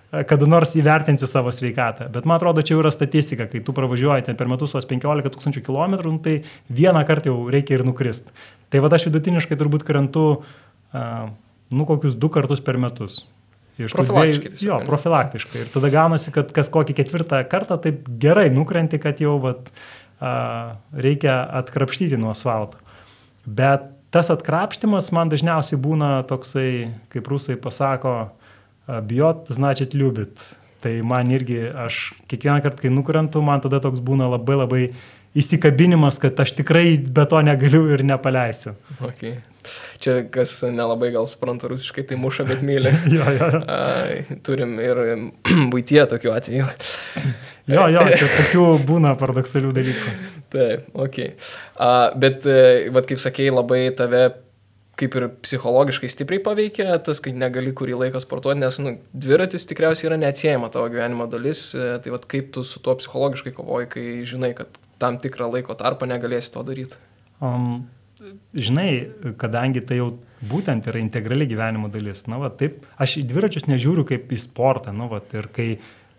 kada nors įvertinsi savo sveikatą. Bet man atrodo, čia jau yra statistika, kai tu pravažiuoji ten per metus tos 15 000 kilometrų, tai vieną kartą jau reikia ir nukrist. Tai aš vidutiniškai turbūt krentu, kokius 2 kartus per metus. Profilaktiškai. Jo, profilaktiškai. Ir tada gaunasi, kad kas kokį 4. kartą taip gerai nukrenti, kad jau reikia atkrapštyti nuo asfalto. Bet tas atkrapštimas man dažniausiai būna toksai, kaip rusai pasako, bijot, значит liubit. Tai man irgi, aš kiekvieną kartą, kai nukrentu, man tada toks būna labai labai įsikabinimas, kad aš tikrai be to negaliu ir nepaleisiu. Okay. Čia, kas nelabai gal supranta rusiškai, tai muša, bet myli. Turim ir buityje tokių atvejų. Čia tokių būna paradoksalių dalykų. Taip, okei. Bet, kaip sakėjai, labai tave kaip ir psichologiškai stipriai paveikia tas, kai negali kurį laiką sportuoti, nes dviratis tikriausiai yra neatsiejama tavo gyvenimo dalis. Tai kaip tu su tuo psichologiškai kovoji, kai žinai, kad tam tikrą laiko tarpą negalėsi to daryti? Žinai, kadangi tai jau būtent yra integrali gyvenimo dalis. Taip, aš į dviračius nežiūriu kaip į sportą. Ir kai,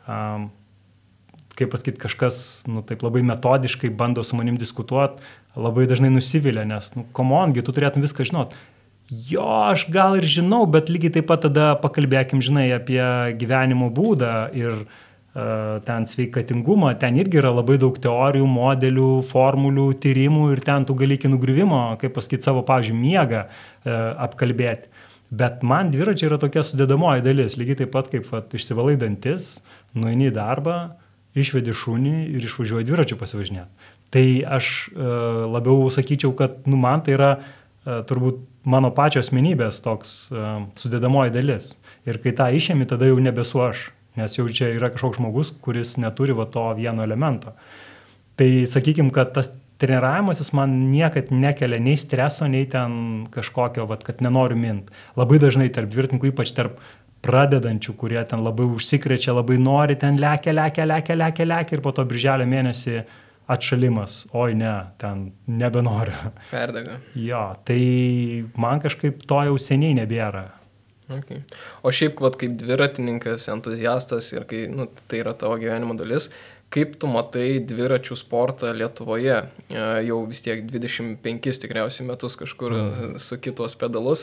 kaip pasakyti, kažkas taip labai metodiškai bando su manim diskutuoti, labai dažnai nusivilia, nes, komongi, tu turėtum viską žinot. Jo, aš gal ir žinau, bet lygiai taip pat tada pakalbėkim, žinai, apie gyvenimo būdą ir ten sveikatingumą. Ten irgi yra labai daug teorijų, modelių, formulių, tyrimų ir ten tu gali iki nugriuvimo, kaip pasakyti, savo, pavyzdžiui, miegą apkalbėti. Bet man dviračiai yra tokia sudėdamoji dalis, lygiai taip pat kaip išsivalai dantis, nueini į darbą, išvedi šunį ir išvažiuoji dviračių pasivažinėti. Tai aš labiau sakyčiau, kad man tai yra turbūt mano pačio asmenybės toks sudėdamoji dalis. Ir kai tą išėmi, tada jau nebesu aš, nes jau čia yra kažkoks žmogus, kuris neturi to vieno elemento. Tai sakykim, kad tas treniravimasis man niekad nekelia nei streso, nei ten kažkokio, kad nenoriu mint. Labai dažnai tarp dviratininkų, ypač tarp pradedančių, kurie ten labai užsikrečia, labai nori, ten lekia ir po to birželio mėnesį atšalimas. Oi ne, ten nebenoriu. Perdega. Jo, tai man kažkaip to jau seniai nebėra. Okay. O šiaip, kaip dviratininkas, entuziastas ir kai tai yra tavo gyvenimo dalis, kaip tu matai dviračių sportą Lietuvoje? Jau vis tiek 25 tikriausiai metus kažkur su kitos pedalus.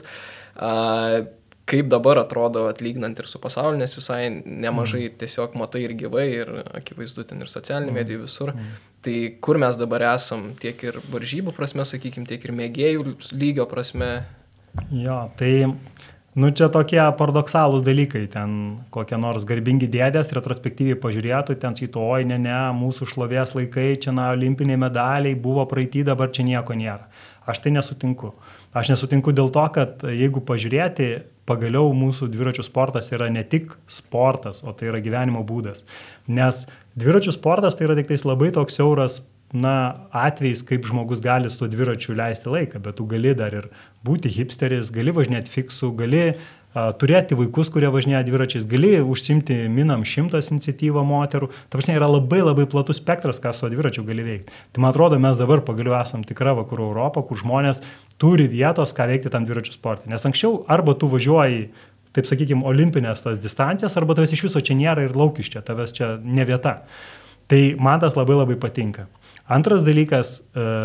Kaip dabar atrodo atlyginant ir su pasauliu, nes visai nemažai tiesiog matai ir gyvai, ir akivaizdu ten ir socialinių medijų visur. Tai kur mes dabar esam, tiek ir varžybų prasme, sakykim, tiek ir mėgėjų lygio prasme? Jo, tai čia tokie paradoksalūs dalykai, ten kokie nors garbingi dėdės retrospektyviai pažiūrėtų, ten sakytų, oi ne, mūsų šlovės laikai, čia olimpiniai medaliai buvo praeity, dabar čia nieko nėra. Aš tai nesutinku. Aš nesutinku dėl to, kad jeigu pažiūrėti, pagaliau mūsų dviračių sportas yra ne tik sportas, o tai yra gyvenimo būdas. Nes dviračių sportas tai yra tik tais labai toks siauras atvejais, kaip žmogus gali su tuo dviračiu leisti laiką, bet tu gali dar ir būti hipsteris, gali važinėti fiksu, gali turėti vaikus, kurie važinėja dviračiais, gali užsimti Minam 100 iniciatyvą moterų. Ta prasme, yra labai labai platus spektras, ką su tuo dviračiu gali veikti. Tai man atrodo, mes dabar pagaliau esam tikra vakarų Europą, kur žmonės turi vietos, ką veikti tam dviračių sportui. Nes anksčiau arba tu važiuoji, taip sakykime, olimpinės tas distancijas, arba tavęs iš viso čia nėra ir laukis čia, tavęs čia ne vieta. Tai man tas labai labai patinka. Antras dalykas,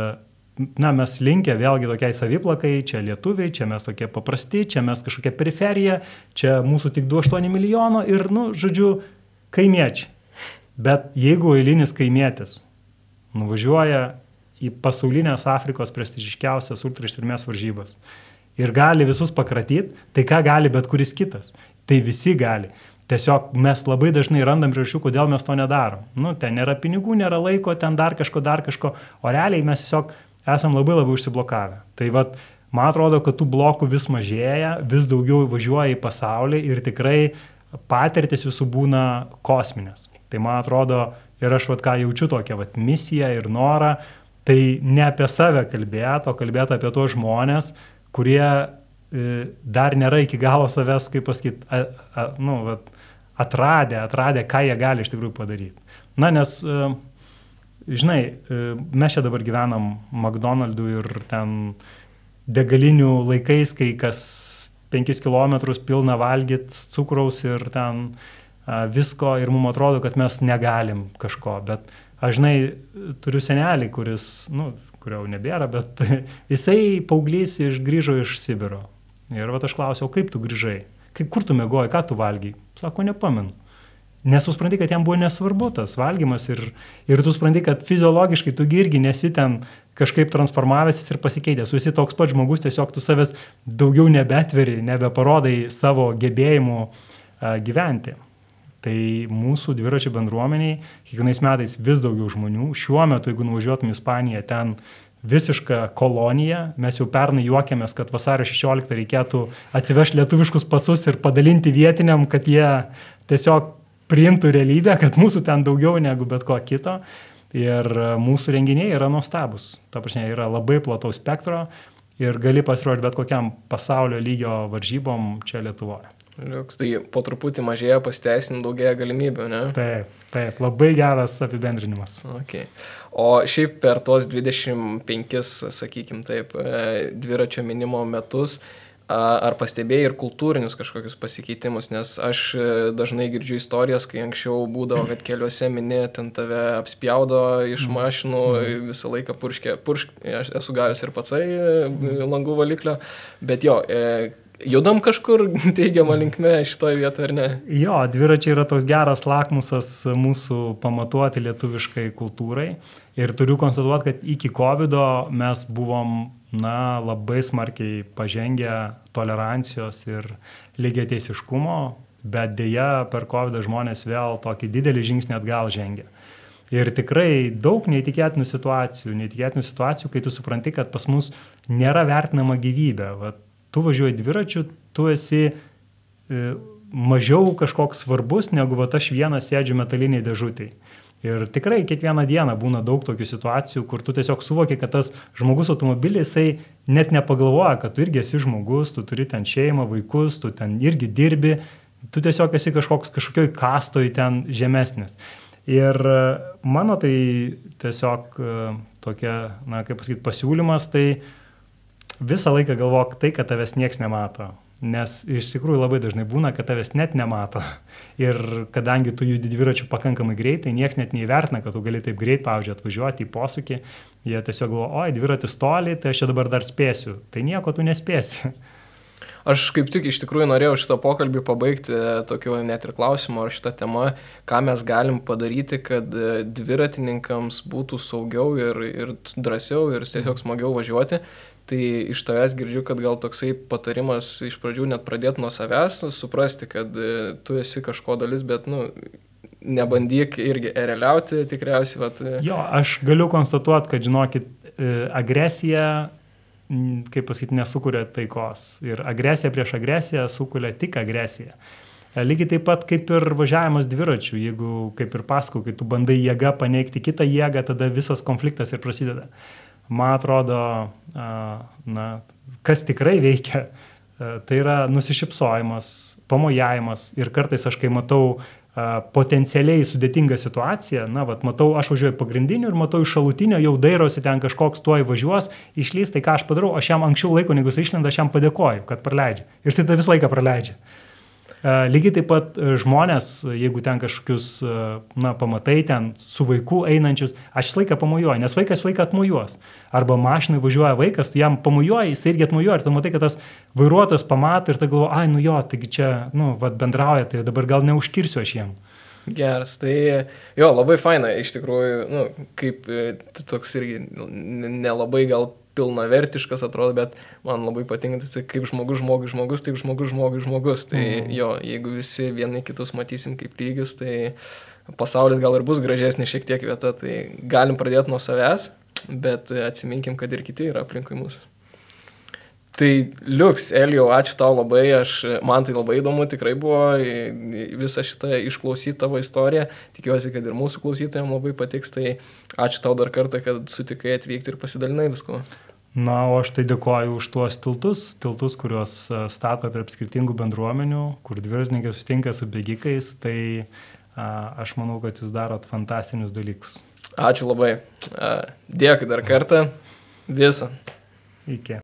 mes linkę vėlgi tokiai saviplakai, čia lietuviai, čia mes tokie paprasti, čia mes kažkokia periferija, čia mūsų tik 2,8 milijono ir, žodžiu, kaimiečiai. Bet jeigu eilinis kaimietis nuvažiuoja į pasaulinės Afrikos prestižiškiausias ultraištvermės varžybas ir gali visus pakratyti, tai ką gali bet kuris kitas? Tai visi gali. Tiesiog mes labai dažnai randam priežasčių, kodėl mes to nedarom. Ten nėra pinigų, nėra laiko, ten dar kažko, o realiai mes tiesiog esam labai labai užsiblokavę. Tai man atrodo, kad tų blokų vis mažėja, vis daugiau važiuoja į pasaulį ir tikrai patirtis visų būna kosminės. Tai man atrodo, ir aš ką jaučiu tokią misiją ir norą, tai ne apie save kalbėti, o kalbėti apie tuos žmonės, kurie dar nėra iki galo savęs, kaip pasakyti, atradę, ką jie gali iš tikrųjų padaryti. Nes, žinai, mes čia dabar gyvenam McDonald'ų ir ten degalinių laikais, kai kas 5 kilometrus pilna valgyt cukraus ir ten visko ir mums atrodo, kad mes negalim kažko, bet aš žinai, turiu senelį, kurio jau nebėra, bet jisai paauglys grįžo iš Sibiro. Ir aš klausiau, kaip tu grįžai, kur tu miegoji, ką tu valgiai? Sako, nepamenu. Nes tu supranti, kad jam buvo nesvarbu tas valgymas ir tu supranti, kad fiziologiškai tu irgi nesi ten kažkaip transformavęsis ir pasikeitęs. Tu esi toks pats žmogus, tiesiog tu savęs daugiau nebetveri, nebeparodai savo gebėjimų gyventi. Tai mūsų dviračių bendruomeniai kiekvienais metais vis daugiau žmonių. Šiuo metu, jeigu nuvažiuotum į Ispaniją, ten visiška kolonija. Mes jau pernai juokėmės, kad vasario 16 reikėtų atsivežti lietuviškus pasus ir padalinti vietiniam, kad jie tiesiog priimtų realybę, kad mūsų ten daugiau negu bet ko kito. Ir mūsų renginiai yra nuostabus. Ta prasme, yra labai plataus spektro ir gali pasiruošti bet kokiam pasaulio lygio varžybom čia Lietuvoje. Liuks, tai po truputį mažėja pasiteisinimų, daugėja galimybių, ne? Taip, labai geras apibendrinimas. Okay. O šiaip per tos 25, sakykim taip, dviračio minimo metus, ar pastebėjai ir kultūrinius kažkokius pasikeitimus, nes aš dažnai girdžiu istorijas, kai anksčiau būdavo, kad keliuose mini, ten tave apspjaudo iš mašinų, visą laiką purškė, aš esu gavęs ir patsai langų valiklio, bet jo, judam kažkur teigiamą linkme šitoje vietoje, ar ne? Jo, dviračiai yra toks geras lakmusas mūsų pamatuoti lietuviškai kultūrai ir turiu konstatuoti, kad iki COVID-o mes buvom labai smarkiai pažengę tolerancijos ir lygiateisiškumo, bet dėja per COVID-ą žmonės vėl tokį didelį žingsnį atgal žengia. Ir tikrai daug neįtikėtinų situacijų, kai tu supranti, kad pas mus nėra vertinama gyvybė. Tu važiuoji dviračiu, tu esi mažiau kažkoks svarbus, negu aš vienas sėdžiu metaliniai dėžutėj. Ir tikrai kiekvieną dieną būna daug tokių situacijų, kur tu tiesiog suvoki, kad tas žmogus automobilį, jisai net nepagalvoja, kad tu irgi esi žmogus, tu turi ten šeimą, vaikus, tu ten irgi dirbi, tu tiesiog esi kažkokioj kastoj ten žemesnis. Ir mano tai tiesiog tokia, kaip pasakyti, pasiūlymas, tai visą laiką galvok tai, kad tavęs nieks nemato, nes iš tikrųjų labai dažnai būna, kad tavęs net nemato. Ir kadangi tu judi dviračiu pakankamai greitai, nieks net neįvertina, kad tu gali taip greit, pavyzdžiui, atvažiuoti į posūkį, jie tiesiog galvoja, oi, dviratis toli, tai aš čia dabar dar spėsiu. Tai nieko tu nespėsi. Aš kaip tik iš tikrųjų norėjau šitą pokalbį pabaigti tokiu net ir klausimu ar šitą temą, ką mes galim padaryti, kad dviratininkams būtų saugiau ir drąsiau ir tiesiog smagiau važiuoti. Tai iš tavęs girdžiu, kad gal toksai patarimas iš pradžių net pradėti nuo savęs, suprasti, kad tu esi kažko dalis, bet nebandyk irgi ereliauti tikriausiai. Jo, aš galiu konstatuoti, kad žinokit, agresija, kaip pasakyti, nesukuria taikos. Ir agresija prieš agresiją sukuria tik agresiją. Lygiai taip pat kaip ir važiavimas dviračiu, jeigu, kaip ir pasakau, kai tu bandai jėga paneigti kitą jėgą, tada visas konfliktas ir prasideda. Man atrodo, kas tikrai veikia, tai yra nusišypsojimas, pamojavimas ir kartais aš kai matau potencialiai sudėtingą situaciją, matau, aš važiuoju pagrindiniu ir matau iš šalutinio, jau dairosi ten kažkoks tuoj važiuos, išlys, tai ką aš padarau, aš jam anksčiau laiko, negu jis išlenda, aš jam padėkoju, kad praleidžia. Ir tai visą laiką praleidžia. Lygiai taip pat žmonės, jeigu ten kažkokius, pamatai ten su vaiku einančius, aš visą laiką pamojuoju, nes vaikas visą laiką atmojuos. Arba mašinai važiuoja vaikas, tu jam pamojuoji, jis irgi atmojuoja ir tu matai, kad tas vairuotojas pamato ir tai galvoja, taigi čia, bendrauja, tai dabar gal neužkirsiu aš jiem. Geras, tai jo, labai faina, iš tikrųjų, kaip tu toks irgi nelabai gal pilnavertiškas atrodo, bet man labai patinka, tai kaip žmogus, taip žmogus. Tai jo, jeigu visi vieni kitus matysim kaip lygius, tai pasaulis gal ir bus gražesnė šiek tiek vieta, tai galim pradėti nuo savęs, bet atsiminkim, kad ir kiti yra aplinkui mūsų. Tai liuks, Elijau, ačiū tau labai, man tai labai įdomu, tikrai buvo visą šitą išklausyti tavo istoriją, tikiuosi, kad ir mūsų klausytojams labai patiks, tai ačiū tau dar kartą, kad sutikai atvykti ir pasidalinai visko. O aš tai dėkoju už tuos tiltus, kuriuos stato tarp skirtingų bendruomenių, kur dviratininkai susitinka su bėgikais, tai aš manau, kad jūs darot fantastinius dalykus. Ačiū labai. Dėkui dar kartą. Viso. Iki.